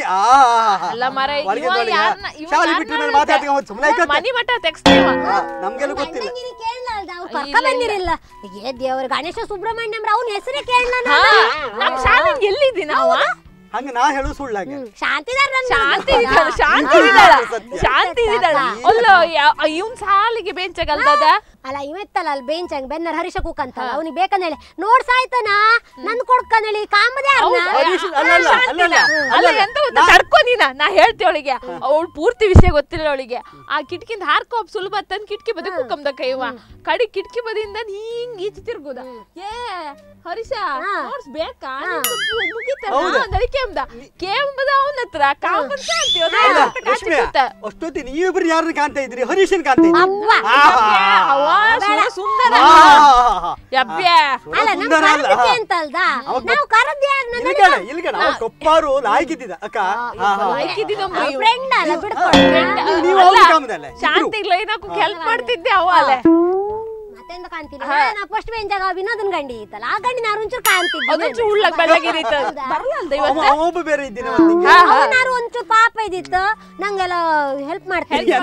ಮನಿ ಮಠ ತೆಗ್ಸ್ತೀವ ನಮ್ಗೆಲ್ಲ ಗೊತ್ತಿಲ್ಲ ಬಂದಿರಲ್ಲ ದೇವ್ರ ಗಣೇಶ ಸುಬ್ರಹ್ಮಣ್ಯ ಅವ್ನ ಹೆಸರೇ ಕೇಳ ನಮ್ ಶಾಲೆ ಎಲ್ಲಿದ್ದೀವಿ ನಾವು ಹಂಗ ನಾ ಹೇಳು ಸುಳ್ಳಾಗ ಶಾಂತಿ ಅಲ್ಲ ಇವನ್ ಸಾಲಿಗೆ ಬೆಂಚಾಗಲ್ದ ಅಲ್ಲ ಇವೆತ್ತಲ್ಲ ಅಲ್ಲಿ ಬೆಂಚಂಗ್ ಬೆನ್ನರ್ ಹರೀಶ ಕೂಕಂತಲ್ಲ ಅವ್ನಿಗೆ ಬೇಕಂದ ಹೇಳಿ ನೋಡ್ಸಾಯ್ತನ ನನ್ ಕೊಡ್ಕಂದೇಳಿ ಕಾಮದೇ ಅಲ್ಲ ಎಂತ ಗೊತ್ತಾ ತಡ್ಕೊ ನೀನ ನಾ ಹೇಳ್ತಿ ಅವಳಿಗೆ ಅವಳು ಪೂರ್ತಿ ವಿಷಯ ಗೊತ್ತಿಲ್ಲ ಅವಳಿಗೆ ಆ ಕಿಟಕಿಂದ ಹಾರ್ಕೋಪ್ ಸುಲಭ ತಂದ್ ಕಿಟಕಿ ಬದಿ ಕುಕ್ಕಂದ ಕೈವ ಕಡಿ ಕಿಟಕಿ ಬದಿಯಿಂದ ಹಿಂಗ್ ಈಚೆ ತಿರ್ಗುದ ಏ ಹರೀಶ ನೋಡ್ಸ್ಬೇಕಾ ಮುಗಿತಲ್ಲ ಕೇಂಬದ ಅವನ ಹತ್ರ ಕಾಮನ್ ಅಷ್ಟೊತ್ತಿ ನೀವಿಬ್ರು ಯಾರನ್ನ ಕಾಣ್ತಾ ಇದ್ರಿ ಹರೀಶನ್ ಕಾಣ್ತಾ ಇದ್ರಿ ಸುಂದರ ಕೊಪ್ಪಾರು ಲಾಯ್ಕಿದ್ದ ಅಕ್ಕ ಶಾಂತಿ ಹೆಲ್ಪ್ ಮಾಡ್ತಿದ್ದೆ ಅವ ಅಲ್ಲೇ ಮತ್ತೆಂದ ಕಾಣ್ತೀನಿ ಫಸ್ಟ್ ಬೆಂಚಾಗ ವಿನೋದನ್ ಗಂಡಿ ಇತ್ತಲ್ಲ ಆ ಗಂಡಿ ನಾನು ಒಂಚೂರು ಕಾಣ್ತಿದ್ದೆ ಒಂಚೂರು ಪಾಪ ಇದಿತ್ತು ನಂಗೆಲ್ಲ ಹೆಲ್ಪ್ ಮಾಡ್ತಿದ್ದೆ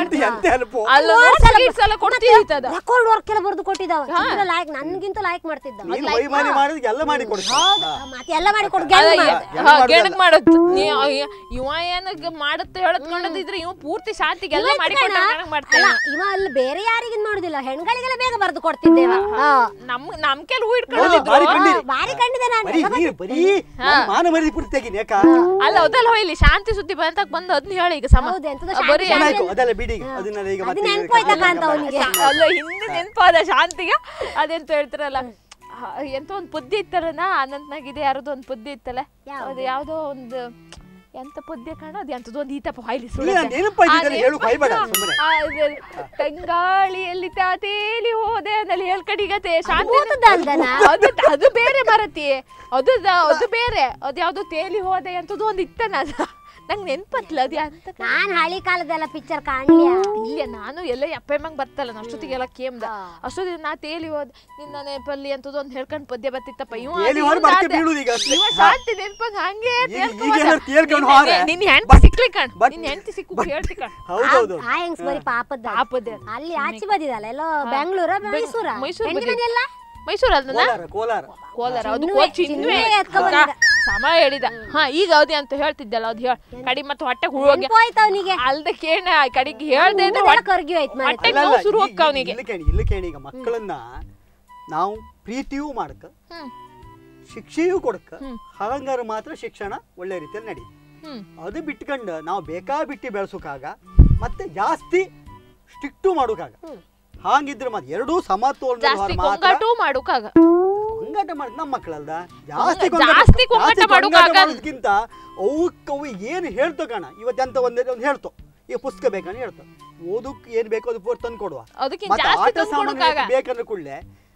ರೆಕಾರ್ಡ್ ವರ್ಕ್ ಎಲ್ಲ ಬರ್ದು ಕೊಟ್ಟಿದ್ದಾವ ಲೈಕ್ ನನ್ಗಿಂತ ಲೈಕ್ ಮಾಡ್ತಿದ್ದ ಮತ್ತೆ ಎಲ್ಲ ಮಾಡಿ ಕೊಡ್ ಗೆಣಗ್ ಮಾಡೋದು ಇವ ಏನ ಮಾಡುತ್ತೆ ಹೇಳತ್ಕೊಂಡಿದ್ರೆ ಇವ ಪೂರ್ತಿ ಶಾಂತಿಗೆ ಎಲ್ಲ ಮಾಡಿ ಮಾಡ್ತಾನೆ ಇವ ಅಲ್ಲಿ ಬೇರೆ ಯಾರಿಗಿನ್ ನೋಡುದಿಲ್ಲ ಹೆಣ್ಗಳಿಗೆಲ್ಲ ಬೇಗ ಬರ್ದು ಕೊಡ್ತಿದ್ದೇವ ನಮ್ ಕೆಲ ಹೂ ಇಟ್ಕೊಂಡಿದ್ರು ಬಾರಿ ಕಂಡಿದೆ ಅಲ್ಲ ಅದಲ್ಲ ಇಲ್ಲಿ ಶಾಂತಿ ಸುದ್ದಿ ಬಂತ ಬಂದು ಅದನ್ನ ಹೇಳಿ ಈಗ ಸಮ ಅಲ್ಲ ಹಿಂದೆ ನೆನಪಾದ ಶಾಂತಿಗ ಅದೆಂತ ಹೇಳ್ತಾರಲ್ಲ ಎಂತ ಒಂದ್ ಪುದ್ದಿ ಇತ್ತಲ್ಲ ಅನಂತನಾಗಿದೆ ಯಾರದೋ ಒಂದ್ ಪುದ್ದಿ ಇತ್ತಲ್ಲ ಅದು ಯಾವ್ದೋ ಒಂದು ಎಂತ ಪದ್ಯ ಕಾಣ ಅದು ಎಂತದ್ದು ಒಂದು ಈತಪ್ಪ ಹಾಯ್ಲಿ ತಂಗಾಳಿಯಲ್ಲಿ ತೇಲಿ ಹೋದೆ ಅಂದಲ್ಲಿ ಹೇಳ್ಕಡಿಗತೆ ಶಾಂತಿ ಅದು ಬೇರೆ ಬರತಿ ಅದು ಬೇರೆ ಅದು ಯಾವ್ದು ತೇಲಿ ಹೋದೆ ಅಂತದ್ದು ಒಂದು ಇತ್ತನ ಅದ ನಂಗೆ ನೆನ್ಪತ್ಲ ಅದ ಅಂತ ನಾನ್ ಹಳಿ ಕಾಲದೆಲ್ಲ ಪಿಕ್ಚರ್ ಕಾಣ್ಲಿಯ ಇಲ್ಲ ನಾನು ಎಲ್ಲ ಎಪ್ಪೆಮ್ಮಂಗ್ ಬರ್ತಲ್ಲ ಅಷ್ಟೊತ್ತಿಗೆಲ್ಲ ಕೇಮ್ದ ಅಷ್ಟೊತ್ತಿಗೆ ನಾ ತೇಲಿ ಹೋದ್ ನಿನ್ನ ನೆನಪಲ್ಲಿ ಅಂತದ್ದು ಒಂದು ಹೇಳ್ಕೊಂಡ್ ಪದ್ಯ ಬರ್ತಿತ್ತಪ್ಪ ಇವ ಶಾಂತಿ ನೆನ್ಪಂಗ್ ಹಂಗೆ ನಿನ್ ಹೆಂಡತಿ ಸಿಕ್ಲಿ ಕಣ್ ನಿನ್ ಹೆಂಡತಿ ಸಿಕ್ಕು ಹೇಳ್ತಿ ಕಣ್ ಆ ಹೆಂಗ್ಸ್ ಬರೀ ಪಾಪದ ಅಲ್ಲಿ ಆಚೆ ಬದಿದಲ್ಲ ಎಲ್ಲೋ ಬೆಂಗಳೂರ ಮೈಸೂರು ಕೋಲಾರ ಅದು ಸಮ ಹೇಳಿದ ಹಾ ಈಗ ಅವದಿ ಅಂತ ಹೇಳ್ತಿದ್ದಲ್ಲ ಅದ್ ಹೇಳ ಕಡಿ ಮತ್ತೆ ಹೊಟ್ಟೆ ಹುಳೋಗಿ ಅಲ್ದಕ್ಕೇನ ಕಡಿಗೆ ಹೇಳ್ದೆ ಶುರು ಹೋಗ್ತಾವನಿಗೆ ಇಲ್ಲ ಕೇಳಿ ಈಗ ಮಕ್ಕಳನ್ನ ನಾವು ಪ್ರೀತಿಯೂ ಮಾಡಕ ಶಿಕ್ಷೆಯೂ ಕೊಡಕ ಹಂಗಾರ ಮಾತ್ರ ಶಿಕ್ಷಣ ಒಳ್ಳೆ ರೀತಿಯಲ್ಲಿ ನಡಿ ಅದು ಬಿಟ್ಕೊಂಡು ನಾವು ಬೇಕಾಬಿಟ್ಟಿ ಬೆಳೆಸೋಕಾಗ ಮತ್ತೆ ಜಾಸ್ತಿ ಸ್ಟ್ರಿಕ್ಟು ಮಾಡೋಕಾಗ ಹಾಗಿದ್ರೆ ಮತ್ತೆ ಎರಡೂ ಸಮತೋಲನ ಮಾಡೋಕಾಗ ಕೊಂಗಾಟ ಮಾಡಿ ನಮ್ಮ ಮಕ್ಕಳಲ್ದ ಜಾಸ್ತಿ ಮಾಡೋದಕ್ಕಿಂತ ಅವು ಏನು ಹೇಳ್ತೋ ಕಣ ಇವತ್ತೆಂತ ಒಂದು ಹೇಳ್ತೋ ಈಗ ಪುಸ್ತಕ ಬೇಕಂತ ಹೇಳ್ತೋ ಓದಕ್ ಏನ್ ಬೇಕೋ ಅದು ತಂದು ಕೊಡುವ ಆಟ ಸಾಮಾನು ಬೇಕಂದ್ರೆ ಕೂಡಲೇ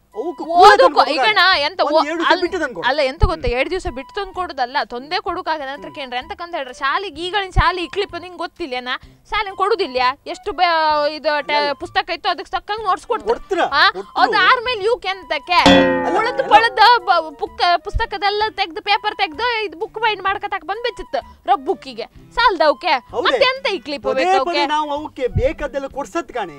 ಅಲ್ಲ ಎಂತ ಗೊತ್ತಾ 2 ದಿವಸ ಬಿಟ್ಟು ತಂದು ಕೊಡುದಲ್ಲ ತೊಂದೆ ಕೊಡುಕಾಗ ನಂತರ ಕೇಳ್ರಿ ಎಂತಕ್ಕಂತ ಹೇಳ್ರಿ ಶಾಲೆಗೆ ಈಗಳಿನ ಶಾಲೆ ಇಕ್ಲಿಪ್ಪ ನಿಂಗೆ ಗೊತ್ತಿಲ್ಲ ಶಾಲೆ ಕೊಡುದಿಲ್ಲ ಎಷ್ಟು ಇದು ಪುಸ್ತಕ ಇತ್ತು ಅದಕ್ಕೆ ತಕ್ಕಂಗ್ ನೋಟ್ಸ್ ಕೊಡ್ತಾರೆ ಅದು ಆದ್ಮೇಲೆ ಇವಕ್ಕೆ ಎಂತಕ್ಕೆ ಪಳದ ಪುಸ್ತಕದೆಲ್ಲ ತೆಗ್ದು ಪೇಪರ್ ತೆಗ್ದು ಇದು ಬುಕ್ ಬೈಂಡ್ ಮಾಡ್ಕತಾಕ ಬಂದ್ ಬೆಚ್ಚಿತ್ತು ರಬ್ ಬುಕ್ಕಿಗೆ ಸಾಲ್ದವಕ್ಕೆ ಮತ್ತೆ ಎಂತ ಇಕ್ಲಿಪ್ಪ ಬೇಕಾದೆಲ್ಲ ಕೊಡ್ಸತ್ ಕಾಣೆ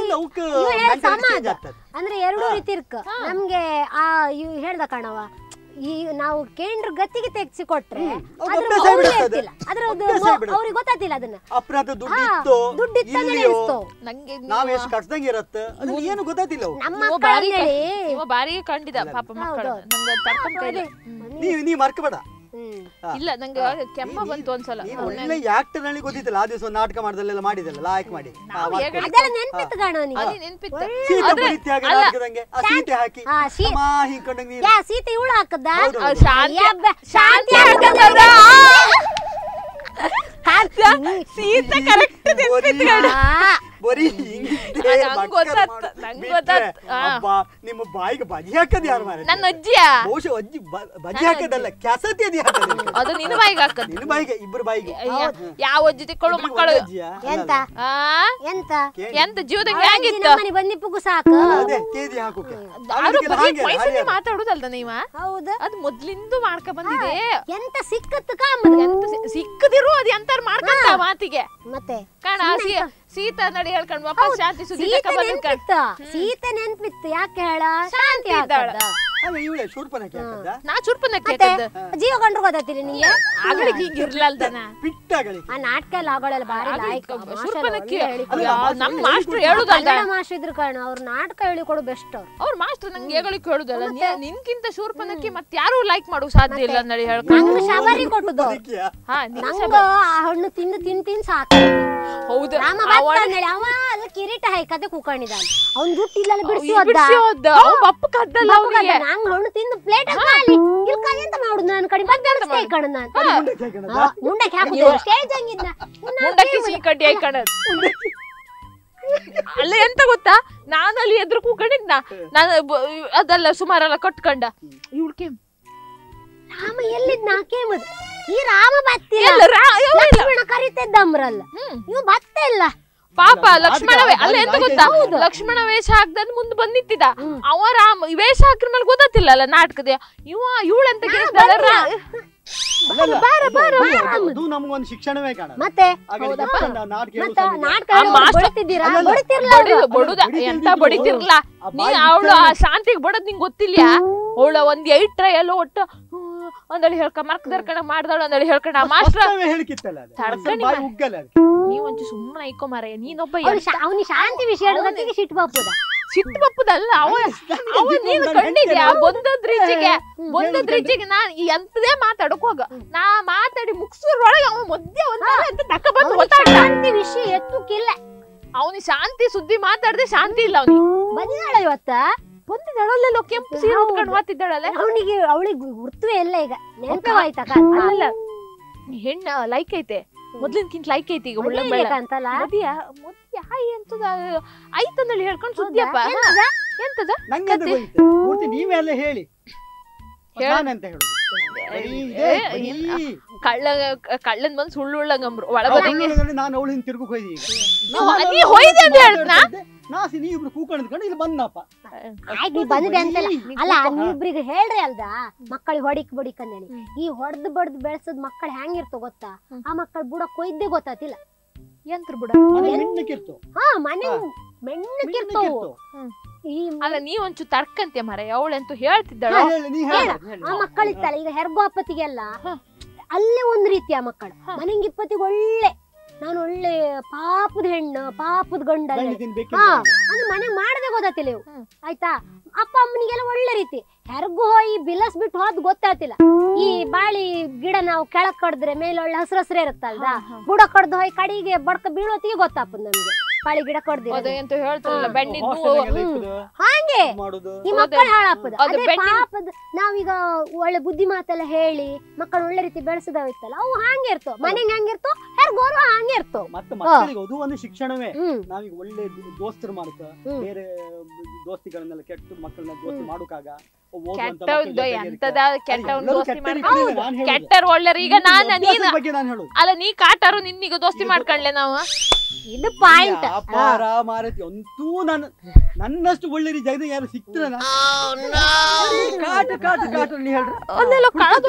ಅಂದ್ರೆ ಎರಡು ರೀತಿ ಇರ್ಕ ನಮ್ಗೆ ಆ ಹೇಳ್ದ ಕಣವ ಈ ನಾವು ಕೇಂದ್ರ ಗತಿಗೆ ತೆಗ್ಸಿ ಕೊಟ್ರೆ ಅಭ್ಯಾಸ ಆಗ್ಬಿಡುತ್ತೆ ಅದು. ಅಭ್ಯಾಸ ಆಗ್ಬಿಡುತ್ತೆ. ಅವ್ರಿಗೆ ಗೊತ್ತಾತಿಲ್ಲ ಅದನ್ನ. ಅಪ್ರಾತ ದುಡ್ಡಿತ್ತು ದುಡ್ಡಿತ್ತಂದ್ರೆ ಇಲ್ಲಿಯೋ ನಂಗೆ ನಾವ್ ಎಷ್ಟು ಕಟ್ದಂಗೆ ಇರತ್ತೆ ಅದು ಏನು ಗೊತ್ತಾತಿಲ್ಲ ಅವ್ರು. ನಮ್ಮ ಇವ ಮಕ್ಕಳು ಬಾರಿ ಹೇಳಿ ಇವ ಬಾರಿ ಕಂಡಿದ ಪಾಪ ಮಕ್ಕಳು ನಂಗೆ ತಡ್ಕೊಂಡ್ ಕೈಲಿ ನೀ ಮರ್ಕಬೇಡ. ಇಲ್ಲ ನಂಗೆ ಕೆಮ್ಮ ಬಂತು ಒಂದ್ಸಲ ನೀನು ಒಳ್ಳೆ ಆಕ್ಟರ್ ನಲ್ಲಿ ಗೊತ್ತಿತ್ತಲ್ಲ ಆ ದಿವಸ ಒಂದು ನಾಟಕ ಮಾಡಿದಲ್ಲೆಲ್ಲ ಮಾಡಿದಲ್ಲ ಲಾಯಕ್ ಮಾಡಿ ಅದೆಲ್ಲ ನೆನ್ಪಿತ್ತು ಕಾಣೋ ನೀನು. ಅದು ನೆನ್ಪಿತ್ತು ಸೀತೆ ಬರೀತ್ಯಾಗ ನಾಟಕದಂಗೆ ಆ ಸೀತೆ ಹಾಕಿ ಅಮ್ಮ ಹಿಂಕೊಂಡಂಗೆ ನೀನು ಯಾ ಸೀತೆ ಇವಳು ಹಾಕದ ಹೌದು. ಶಾಂತಿ ಸೀತೆ ಕರೆಕ್ಟ್ ಬರೀ ಹಿಂಗಿದೆ ನಂಗ್ ಗೊತ್ತಾತ್, ನಂಗ್ ಗೊತ್ತಾತ್. ನಿಮ್ಮ ಬಾಯಿಗೆ ಬಜಿ ಹಾಕದ್ ಯಾರು ಮಾರ ನನ್ನ ಅಜ್ಜಿಯ ಬಹುಶಃ ಅಜ್ಜಿ ಬಜಿ ಹಾಕದಲ್ಲ ಕೆಸತಿ ಅದಿ ಹಾಕದ ಅದು ನಿನ್ನ ಬಾಯಿಗೆ ಹಾಕದ್ ನಿನ್ನ ಬಾಯಿಗೆ ಇಬ್ಬರು ಬಾಯಿಗೆ ಯಾವ ಅಜ್ಜಿ ತಿಕ್ಕೊಳ್ಳು ಮಕ್ಕಳು ಎಂತ ಆ ಎಂತ ಎಂತ ಜೀವದಾಗ ಹೇಗಿತ್ತು ಮನೆ ಬಂದಿಪ್ಪಗೂ ಸಾಕು. ಅದೇ ಕೇದಿ ಹಾಕೋಕೆ ಯಾರು ವಯಸ್ಸಲ್ಲಿ ಮಾತಾಡುದಲ್ದ ನೀವ ಹೌದು. ಅದು ಮೊದ್ಲಿಂದು ಮಾಡ್ಕ ಬಂದಿದೆ ಎಂತ ಸಿಕ್ಕತ್ತು ಕಾಮದು. ಎಂತ ಸಿಕ್ಕದಿರು ಅದು ಎಂತಾರ ಮಾಡ್ಕೊಂತ ಮಾತಿಗೆ ಮತ್ತೆ ಕಾಣ ಸೀತಾ ನಡಿ ಹೇಳ್ಕೊಂಡ್ ವಾಪಸ್ ಶಾಂತಿ ಸುದ್ದಿ ಸೀತೆ ತಕೊಂಡ್ ನೆನ್ಪಿತ್ತು, ಸೀತೆ ನೆನ್ಪಿತ್ತು. ಯಾಕೆ ಹೇಳ ಶಾಂತಿ ಇದ್ದಾಳ. ಹಾಕದ. ಅಲ್ಲ ಇವಳೆ ಶೂರ್ಪನಕ್ಕೆ ಹಾಕದ ನಾ ಚುರ್ಪನ ಮತ್ತೆ ಜೀವ ಕಂಡ್ರು ಗೊತ್ತಾತಿಲ್ಲ ನಿಂಗೆ. ಆಗಳಿಗೆ ಹಿಂಗ ಇರ್ಲಲ್ದನ ಪಿಟ್ಟಗಳಿಗೆ ಆ ನಾಟಕ ಎಲ್ಲ ಆಗೋಳೆಲ್ಲ ಬಾರಿ ಲಾಯ್ಕ. ಶುರ್ಪನಕ್ಕೆ ಅಲ್ಲ, ನಮ್ ಮಾಸ್ಟರ್ ಹೇಳುದಲ್ದ ಕನ್ನಡ ಮಾಸ್ಟರ್ ಇದ್ರು ಕಾರಣ ಅವ್ರ ನಾಟಕ ಹೇಳಿಕೊಡು ಬೆಸ್ಟ್ ಅವ್ರು. ಅವ್ರ ಮಾಸ್ಟರ್ ನಂಗೆ ಹೇಳಲಿಕ್ಕೆ ಹೇಳುದಲ್ಲ ನಿನ್ಕಿಂತ ಶೂರ್ಪನಕ್ಕೆ ಮತ್ ಯಾರು ಲೈಕ್ ಮಾಡೋ ಸಾಧ್ಯ ಇಲ್ಲ ನಡಿ ನಂಗೆ ಹೇಳ್ಕೊಂಡು ಶಬರಿ ಕೊಟ್ಟದು. ಹಾ ನಿನ್ ನಂಗ ಆ ಹಣ್ಣು ತಿಂದು ತಿಂದು ಸಾಕು. ಹೌದು ರಾಮ ಬರ್ತಾನೆ ಅವ ಅಲ್ಲಿ ಕಿರೀಟ ಹಾಕದೆ ಕೂಕೊಂಡಿದ್ದಾನೆ. ಅವ್ನ್ ಜುಟ್ಟು ಇಲ್ಲೆಲ್ಲ ಬಿಡಿಸಿ ಹೋದ ಬಪ್ಪ ಕದ್ದಲ್ಲ ಅವ್ನಿಗೆ ನಂಗ್ ಹಣ್ಣು ತಿಂದು ಪ್ಲೇಟ್ ಖಾಲಿ ಇಲ್ಲಿ ಕಾಯಿ ಎಂತ ಮಾಡುದು ನಾನು ಕಡಿಮೆ ಕೈ ಕಣ ನಾನು ಮುಂಡಕ್ಕೆ ಹಾಕುದು ಸ್ಟೇಜ್ ಹಂಗಿದ್ನ ಮುಂಡಕ್ಕೆ ಸಿಹಿ ಕಡ್ಡಿ ಹಾಕಣದ್ ಅಲ್ಲ ಎಂತ ಗೊತ್ತಾ ನಾನಲ್ಲಿ ಎದುರು ಕೂಕೊಂಡಿದ್ನ ನಾನು ಅದೆಲ್ಲ ಸುಮಾರೆಲ್ಲ ಕಟ್ಕೊಂಡ ಇವಳ್ಕೆ ರಾಮ ಎಲ್ಲಿದ್ ನಾಕೇಮದು ಈ ರಾಮ ಬತ್ತಿಲ್ಲ ಲಕ್ಷ್ಮಣ ಕರಿತಿದ್ದಮ್ರಲ್ಲ ಇವ್ ಬತ್ತ ಇಲ್ಲ ಪಾಪ ಲಕ್ಷ್ಮಣವೇ ಅಲ್ಲ ಎಂತ ಗೊತ್ತಾ ಲಕ್ಷ್ಮಣ ವೇಷ ಹಾಕ್ದ ಮುಂದೆ ಬಂದ್ ನಿಂತಿದ್ದ ಅವ ರಾಮ ವೇಷ ಹಾಕಿದ ಮೇಲೆ ಗೊತ್ತಾತಿಲ್ಲಲ್ಲ ನಾಟಕದ ಇವಳೆಂತ ಅದು ನಮಗೊಂದು ಶಿಕ್ಷಣವೇ ಕಾಣ ಮತ್ತೆ ಬಡುದ ಎಂತ ಬಡಿತಿರ್ಲ ನೀ ಅವಳು ಆ ಶಾಂತಿಗೆ ಬಡದ್ ನಿಂಗ್ ಗೊತ್ತಿಲ್ಲ ಅವಳ ಒಂದ್ 8 ಎಲ್ಲೋ ಒಟ್ಟು ಒಂದಳಿ ಹೇಳ್ಕ ಮರ್ಕದರ್ಕಣ ಮಾಡ್ದಾಳು ಒಂದಳಿ ಹೇಳ್ಕಣ ಮಾಸ್ಟರ್ ನೀವಂಚು ಸುಮ್ಮನೆ ಐಕೋ ಮಾರ ನೀನೊಬ್ಬ ಅವನಿ ಶಾಂತಿ ವಿಷಯ ಸಿಟ್ಟು ಬಾಪುದ ಸಿಟ್ಟು ಬಪ್ಪದಲ್ಲ ಅವ ನೀನು ಕಂಡಿದ್ಯಾ ಬಂದದ್ರಿಜಿಗೆ ನಾನ್ ಎಂತದೇ ಮಾತಾಡಕ್ ಹೋಗ ನಾ ಮಾತಾಡಿ ಮುಗ್ಸೋರೊಳಗೆ ಅವ ಮಧ್ಯ ತಕ್ಕ ಬಂದು ಶಾಂತಿ ವಿಷಯ ಎತ್ತುಕಿಲ್ಲ ಅವನಿ ಶಾಂತಿ ಸುದ್ದಿ ಮಾತಾಡದೆ ಶಾಂತಿ ಇಲ್ಲ ಅವನಿಗೆ ಬಂದಿದ್ದಾಳ ಇವತ್ತ ಬಂದಿದ್ದಾಳಲ್ಲ ಕೆಂಪು ಸೀರೆ ಉಟ್ಕೊಂಡು ಮಾತಿದ್ದಾಳಲ್ಲ ಅವಳಿಗೆ ಗುರ್ತವೇ ಇಲ್ಲ ಈಗ ನೆನಪವಾಯ್ತ ಅಲ್ಲ ಹೆಣ್ಣ ಲೈಕ್ ಐತೆ ಮೊದ್ಲಿನ್ಕಿಂತ ಲೈಕ್ ಐತಿ ಈಗ ಅಂತಲ್ಲ ಐತಂದಲ್ಲಿ ಹೇಳ್ಕೊಂಡು ಸುದ್ದಿಯಪ್ಪ ಎಂತದ ನೀವೆಲ್ಲ ಹೇಳಿ ಕಳ್ಳನ್ ಬಂದ್ ಸುಳ್ಳು ಉಳ್ಳಂಗಂಬ್ರು ಒಳಗೋದಂಗೆ ನಾನು ಅವಳು ಹಿಂಗ್ ತಿರ್ಗಕ್ ಹೋಯ್ದಿ ನೀ ಹೋಯ್ದೆ ಅಂತ ಹೇಳ್ತಾ ನಾಸಿ ನೀವಿಬ್ರು ಕೂಕೊಂಡ್ಕೊಂಡು ಇಲ್ಲಿ ಬಂದಪ್ಪ ನೀ ಬಂದ್ರಿ ಅಂತಲ್ಲ ಅಲ್ಲ ನೀವಿಬ್ರಿಗೆ ಹೇಳ್ರಿ ಅಲ್ದ ಮಕ್ಕಳಿಗೆ ಹೊಡಿಕ್ ಅಂದೇಳಿ ಈ ಹೊಡೆದ್ ಬಡ್ದು ಬೆಳೆಸದ್ ಮಕ್ಕಳು ಹೆಂಗಿರ್ತೋ ಗೊತ್ತಾ ಆ ಮಕ್ಕಳು ಬುಡ ಕೊಯ್ದೆ ಗೊತ್ತಾತಿಲ್ಲ ಯಂತ್ರ ಬುಡ ಹಾ ಮನೆ ಮೆಣ್ಣಕ್ಕಿರ್ತವು ಅಲ್ಲ ನೀ ಒಂಚು ತಡ್ಕಂತೆ ಮರ ಅವಳೆಂತೂ ಹೇಳ್ತಿದ್ದಾಳ ಆ ಮಕ್ಕಳಿತ್ತಲ್ಲ ಈಗ ಹೆರ್ಗೋಪತಿಗೆಲ್ಲ ಅಲ್ಲೇ ಒಂದ್ ರೀತಿಯ ಮಕ್ಕಳು ಮನೆಗೆ ಇಪ್ಪತ್ತಿಗೆ ಒಳ್ಳೆ ನಾನು ಒಳ್ಳೆ ಪಾಪದ ಹೆಣ್ಣು ಪಾಪದ ಗಂಡ ಅಂದ್ರೆ ಮನೆಗ್ ಮಾಡದೆ ಗೊತ್ತಾತಿಲ್ಲ ಇವು ಆಯ್ತಾ ಅಪ್ಪ ಅಮ್ಮನಿಗೆಲ್ಲ ಒಳ್ಳೆ ರೀತಿ ಹೆರ್ಗು ಹೋಗಿ ಬಿಲಸ್ ಬಿಟ್ಟು ಹೋದ್ ಗೊತ್ತಾತಿಲ್ಲ ಈ ಬಾಳಿ ಗಿಡ ನಾವು ಕೆಳಕ್ ಕಡ್ದ್ರೆ ಮೇಲೆ ಒಳ್ಳೆ ಹಸ್ರಸ್ರೇ ಇರುತ್ತಲ್ದ ಬುಡ ಕಡ್ದು ಹೋಗಿ ಕಡಿಗೆ ಬಡ್ಕ ಬೀಳೋತಿಗೆ ಗೊತ್ತಾಪದ್ ನಮ್ಗೆ ಬಾಳಿ ಗಿಡ ಕಡ್ದು ಹಾಗೆ ಈ ಮಕ್ಕಳು ಹಾಳಾಪದ ಪಾಪದ ನಾವೀಗ ಒಳ್ಳೆ ಬುದ್ಧಿ ಮಾತೆಲ್ಲ ಹೇಳಿ ಮಕ್ಕಳು ಒಳ್ಳೆ ರೀತಿ ಬೆಳೆಸದವಿತ್ತಲ್ಲ ಅವು ಹಾಗೆ ಇರ್ತವ ಮನೆಗೆ ಹೆಂಗಿರ್ತೋ ಹೆರ್ಗೋರು ಹಂಗೆ ಇರ್ತವ ಮತ್ತೆ ಮಕ್ಕಳಿಗೆ ಅದು ಒಂದು ಶಿಕ್ಷಣವೇ ನಾವೀಗ ಒಳ್ಳೆ ದೋಸ್ತರು ಮಾಡ್ಕ ಬೇರೆ ದೋಸ್ತಿಗಳನ್ನೆಲ್ಲ ಕೆಟ್ಟ ಮಕ್ಕಳನ್ನ ದೋಸ್ತಿ ಮಾಡೋಕಾಗ ಕೆಟ್ಟರ್ ಒಳ್ಳೆರು ಈಗ ಅಲ್ಲ ನೀ ಕಾಟಾರು ನಿನ್ನೀಗ ದೋಸ್ತಿ ಮಾಡ್ಕೊಂಡ್ಲೆ ನಾವು ಇದು ಪಾಯಿಂಟ್ ಅಪಾರ ಮಾರತಿ ಅಂತೂ ನನ್ನಷ್ಟು ಒಳ್ಳೆ ಜಗದ ಯಾರು ಸಿಕ್ತರ ಕಾಟ ಕಾಟ ಕಾಟ ನೀ ಹೇಳ್ರಿ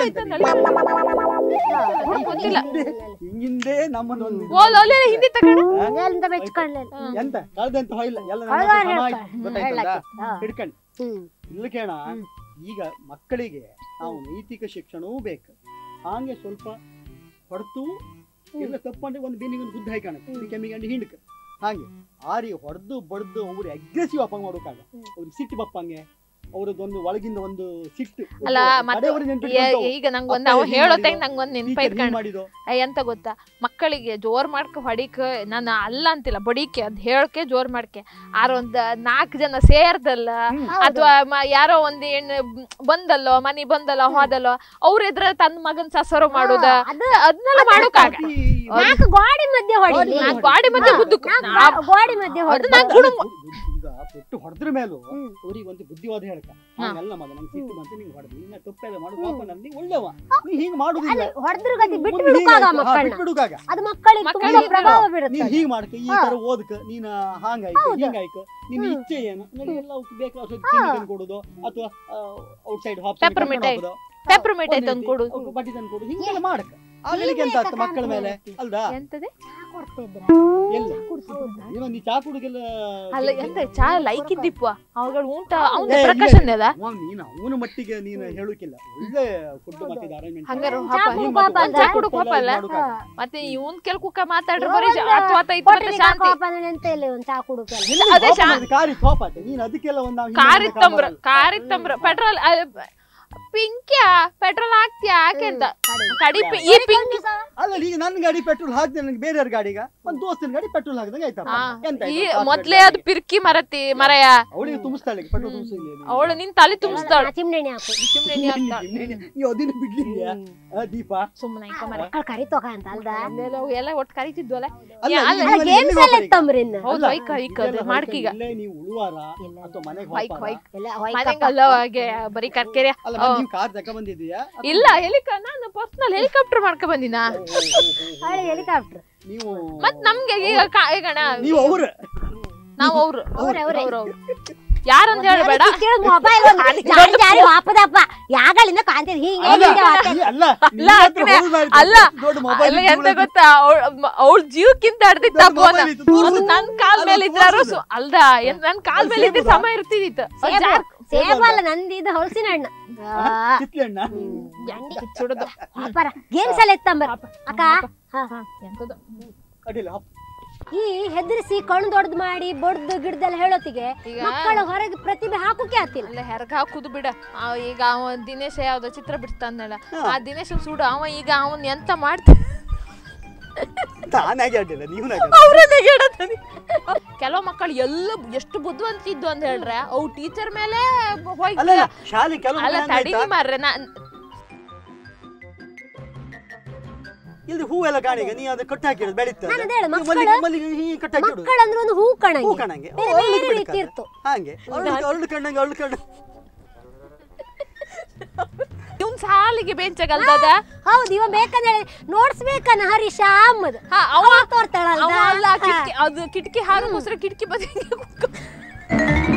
ಹಿಂದೆ ನಮ್ಮನ್ನೊಂದು ಹಿಂದಿ ತಗೊಂಡು ಎಂತ ಕಳ್ದಂತ ಹೋಯ್ಲ್ಲ ಎಲ್ಲ ಹಿಡ್ಕೊಂಡು ಇಲ್ಲ ಕೇಳ ಈಗ ಮಕ್ಕಳಿಗೆ ನಾವು ನೈತಿಕ ಶಿಕ್ಷಣವೂ ಬೇಕು. ಹಾಗೆ ಸ್ವಲ್ಪ ಹೊಡೆತು ಎಲ್ಲ ತಪ್ಪಂದ್ರೆ ಒಂದು ಬೆನ್ನಿಗೆ ಒಂದು ಗುದ್ದು ಹಾಕಿ ಕೆಮ್ಮಿಗೆ ಹಿಂಡ್ಕ ಹಾಗೆ ಆರಿ ಹೊಡೆದು ಬಡ್ದು ಅವ್ರು ಅಗ್ರೆಸಿವ್ ಅಪ್ಪ ಮಾಡೋಕಾಗ ಅವ್ರಿಗೆ ಸಿಟ್ಟು ಬಪ್ಪಂಗೆ ಅವ್ರದ್ದೊಂದು ಒಳಗಿಂದ ಒಂದು ಸಿಟ್ಟು ಅಲ್ಲ. ಮತ್ತೆ ಈಗ ನಂಗೊಂದು ಅವ ಹೇಳೋತಾಗ ನಂಗೊಂದು ನೆನಪೈತ್ಕೊಂಡು ಎಂತ ಗೊತ್ತಾ, ಮಕ್ಕಳಿಗೆ ಜೋರ್ ಮಾಡ್ಕ ಹೊಡಿಕ ನಾನು ಅಲ್ಲ ಅಂತಿಲ್ಲ, ಬಡಿಕೆ ಅದ್ ಹೇಳಕ್ಕೆ ಜೋರ್ ಮಾಡ್ಕೆ ಆರೊಂದ್ 4 ಜನ ಸೇರ್ದಲ್ಲ ಅಥವಾ ಯಾರೋ ಒಂದ್ ಹೆಣ್ಣು ಬಂದಲ್ಲೋ ಮನಿ ಬಂದಲ್ಲೋ ಹೋದಲ್ಲೋ ಅವ್ರ ಎದ್ರ ತನ್ನ ಮಗನ್ ಸಸರು ಮಾಡೋದ ಅದನ್ನೆಲ್ಲ ಮಾಡೋಕಾಗ ಗೋಡಿ ಮಧ್ಯೆ ಹೊಡಿ, ಗಾಡಿ ಮಧ್ಯೆ ಗೋಡಿ ಮಧ್ಯೆ ಹೊಡೆದು ಈಗ ಪೆಟ್ಟು ಹೊಡೆದ್ರ ಮೇಲೂ ಅವ್ರಿಗೆ ಒಂದು ಬುದ್ಧಿವಾದ ಹೇಳ್ಕ ಹಂಗಲ್ಲ ಮಗ ನಂಗೆ ಸಿಟ್ಟು ಬಂತು ನಿಂಗೆ ಹೊಡೆದು ನಿನ್ನ ತಪ್ಪೆಲ್ಲ ಮಾಡು ಪಾಪ ನಂಗೆ ಒಳ್ಳೆವ ನೀ ಹಿಂಗ್ ಮಾಡುದಿಲ್ಲ ಹೊಡೆದ್ರ ಗತಿ ಬಿಟ್ಟು ಬಿಡುಕಾಗ ಅದು ಮಕ್ಕಳಿಗೆ ತುಂಬಾ ಪ್ರಭಾವ ಬೀರುತ್ತೆ. ನೀನ್ ಹೀಗ್ ಮಾಡ್ಕ ಈ ತರ ಓದಕ ನೀನ್ ಹಾಂಗಾಯ್ತು ಹಿಂಗಾಯ್ತು ನಿನ್ನ ಇಚ್ಛೆ ಏನು ಎಲ್ಲ ಬೇಕಾದ ಕೊಡುದು ಅಥವಾ ಔಟ್ಸೈಡ್ ಪೆಪ್ಪರ್ ಮಿಠಾಯಿ ತಂದು ಕೊಡು, ಬಡ್ಡಿ ತಂದು ಕೊಡು, ಹಿಂಗೆಲ್ಲ ಮಾಡಕ ಆಗಲಿಕ್ಕೆ ಎಂತ ಆಗ್ತದೆ ಮಕ್ಕಳ ಮೇಲೆ ಅಲ್ದಾ? ಎಂತದೆ ಎಲ್ಲ ಇವಾಗ ನೀ ಚಾ ಕುಡಿಗೆಲ್ಲ ಅಲ್ಲ ಎಂತ ಚಾ ಲೈಕ್ ಇದ್ದಿಪ್ಪ ಅವುಗಳು ಉಂಟ ಅವನ ಪ್ರಕಾಶನ್ ಅದ ನೀನು ಅವನ ಮಟ್ಟಿಗೆ ನೀನು ಹೇಳೋಕಿಲ್ಲ. ಒಳ್ಳೆ ಫುಡ್ ಮತ್ತೆ ಅರೇಂಜ್ಮೆಂಟ್ ಹಂಗಾರ ಚಾ ಕುಡಕ್ ಹೋಪಲ್ಲ ಮತ್ತೆ ಇವನ್ ಕೆಲ್ ಕುಕ್ಕ ಮಾತಾಡ್ರ ಬರೀ ಮತ್ತೆ ಶಾಂತಿ ಎಂತ ಇಲ್ಲ ಒಂದು ಚಾ ಕುಡುಕಲ್ಲ ಅದೇ ಶಾಂತಿ ಕಾರಿ ತೋಪಾತೆ ನೀನು ಅದಕ್ಕೆಲ್ಲ ಒಂದು ಕಾರಿತ್ತಂಬ್ರ ಪೆಟ್ರೋಲ್ ಪಿಂಕ್ಯಾ ಪೆಟ್ರೋಲ್ ಹಾಕ್ತಿಯಾ ಯಾಕೆ ಅಂತ ಕಡಿ ಈ ಪಿಂಕ್ ಅಲ್ಲ ಈಗ ನನ್ನ ಗಾಡಿ ಪೆಟ್ರೋಲ್ ಹಾಕ್ದೆ ನನಗೆ ಬೇರೆಯವ್ರ ಗಾಡಿಗ ಒಂದು ದೋಸ್ತನ ಗಾಡಿ ಪೆಟ್ರೋಲ್ ಹಾಕ್ದಂಗೆ ಆಯ್ತಾ ಈ ಮೊದ್ಲೇ ಅದು ಪಿರ್ಕಿ ಮರಯ ಅವಳಿಗೆ ತುಂಬಿಸ್ತಾಳೆ ಪೆಟ್ರೋಲ್ ತುಂಬಿಸಿ ಅವಳು ನಿನ್ ತಲೆ ತುಂಬಿಸ್ತಾಳು ಚಿಮ್ನೆಣ್ಣೆ ಹಾಕು ಚಿಮ್ನೆಣ್ಣೆ ಹಾಕ್ತಾಳು ನೀವು ಅದನ್ನ ಬಿಡ್ಲಿಲ್ಲ ದೀಪ ಸುಮ್ಮನೆ ಮಕ್ಕಳು ಕರಿತೋಕ ಅಂತ ಅಲ್ದ ಎಲ್ಲ ಒಟ್ಟು ಕರಿತಿದ್ವಲ್ಲ ಗೇಮ್ಸ್ ಎಲ್ಲ ಇತ್ತಂಬ್ರಿ ಹೌದು ಐಕ ಮಾಡ್ಕೀಗ ನೀವು ಉಳುವಾರ ಅಥವಾ ಮನೆಗೆ ಅಲ್ಲವಾಗೆ ಬರೀ ಕರ್ಕೆರೆ ನೀವು ಕಾರ್ ತಕ ಬಂದಿದ್ದೀಯಾ? ಇಲ್ಲ ನಾನು ಪರ್ಸನಲ್ ಹೆಲಿಕಾಪ್ಟರ್ ಮಾಡ್ಕ ಬಂದಿನ ಹೆಲಿಕಾಪ್ಟರ್ ನೀವು ಮತ್ ನಮ್ಗೆ ಈಗ ನೀವು ಅವ್ರು ನಾವು ಅವ್ರು ಯಾರಂತ ಹೇಳಬೇಡ ಮೊಬೈಲ್ ವಾಪದಪ್ಪ ಯಾಗಳಿಂದ ಕಾಣ್ತೀರಿ ಹಿಂಗೆ ಅಲ್ಲ ಎಂತ ಗೊತ್ತಾ ಅವಳ ಜೀವಕ್ಕಿಂತ ಅಡ್ದಿತ್ತಪ್ಪ ನನ್ ಕಾಲ್ ಮೇಲೆ ಇದ್ದಾರು ಅಲ್ದ ನನ್ ಕಾಲ್ ಮೇಲೆ ಇದ್ದ ಸಮಯ ಇರ್ತಿದಿತ್ತು ಸೇಬಲ್ಲ ನಂದಿದ ಹೊಲಸಿನ ಹಣ್ಣು ಕಿಚ್ಚುಡದು ಗೇಮ್ಸ್ ಎಲ್ಲ ಇತ್ತಂಬರ ಅಕ್ಕ ಈ ಹೆದರಿಸಿ ಕಣ್ಣು ದೊಡ್ಡದು ಮಾಡಿ ಬಡ್ದು ಗಿಡದೆಲ್ಲ ಹೇಳೋತಿಗೆ ಮಕ್ಕಳ ಹೊರಗೆ ಪ್ರತಿಭೆ ಹಾಕೋಕೆ ಆಗ್ತಿಲ್ಲ. ಅಲ್ಲ ಹೆರಗ ಹಾಕುದು ಬಿಡ. ಈಗ ಅವ ದಿನೇಶ ಯಾವ್ದೋ ಚಿತ್ರ ಬಿಡ್ತಾನಲ್ಲ ಆ ದಿನೇಶನ್ ಸುಡು ಅವ ಈಗ ಅವನ್ ಎಂತ ಮಾಡ್ತಾನೆ ಕೆಲವು ಮಕ್ಕಳು ಎಲ್ಲ ಎಷ್ಟು ಬುದ್ಧಿವಂತಿದ್ದು ಅಂತ ಹೇಳ್ರೆ ಅವು ಟೀಚರ್ ಮೇಲೆ ತಡಿನಿ ಮಾರ್ರೆ ಇಲ್ಲಿ ಹೂ ಎಲ್ಲ ಕಾಣಿಗೆ ನೀ ಅದು ಕಟ್ಟಿ ಹಾಕಿರೋದು ಬೆಳೀತದೆ ಮಕ್ಕಳಂದ್ರೆ ಒಂದು ಹೂ ಕಣಂಗೆ ಹಾಗೆ ಅರಳು ಕಣ್ಣಂಗೆ ಇವ್ನ್ ಸಾಲಿಗೆ ಬೆಂಚಗಲ್ದ ಹೌದು ಇವ ಬೇಕಂದ್ರೆ ನೋಡ್ಸ್ಬೇಕನ್ನ ಹರೀಶ ಅಮ್ಮದು ತೋರ್ತಾಳಲ್ಲ ಅದು ಕಿಟಕಿ ಹಾರು ಕಿಟಕಿ ಬದಿ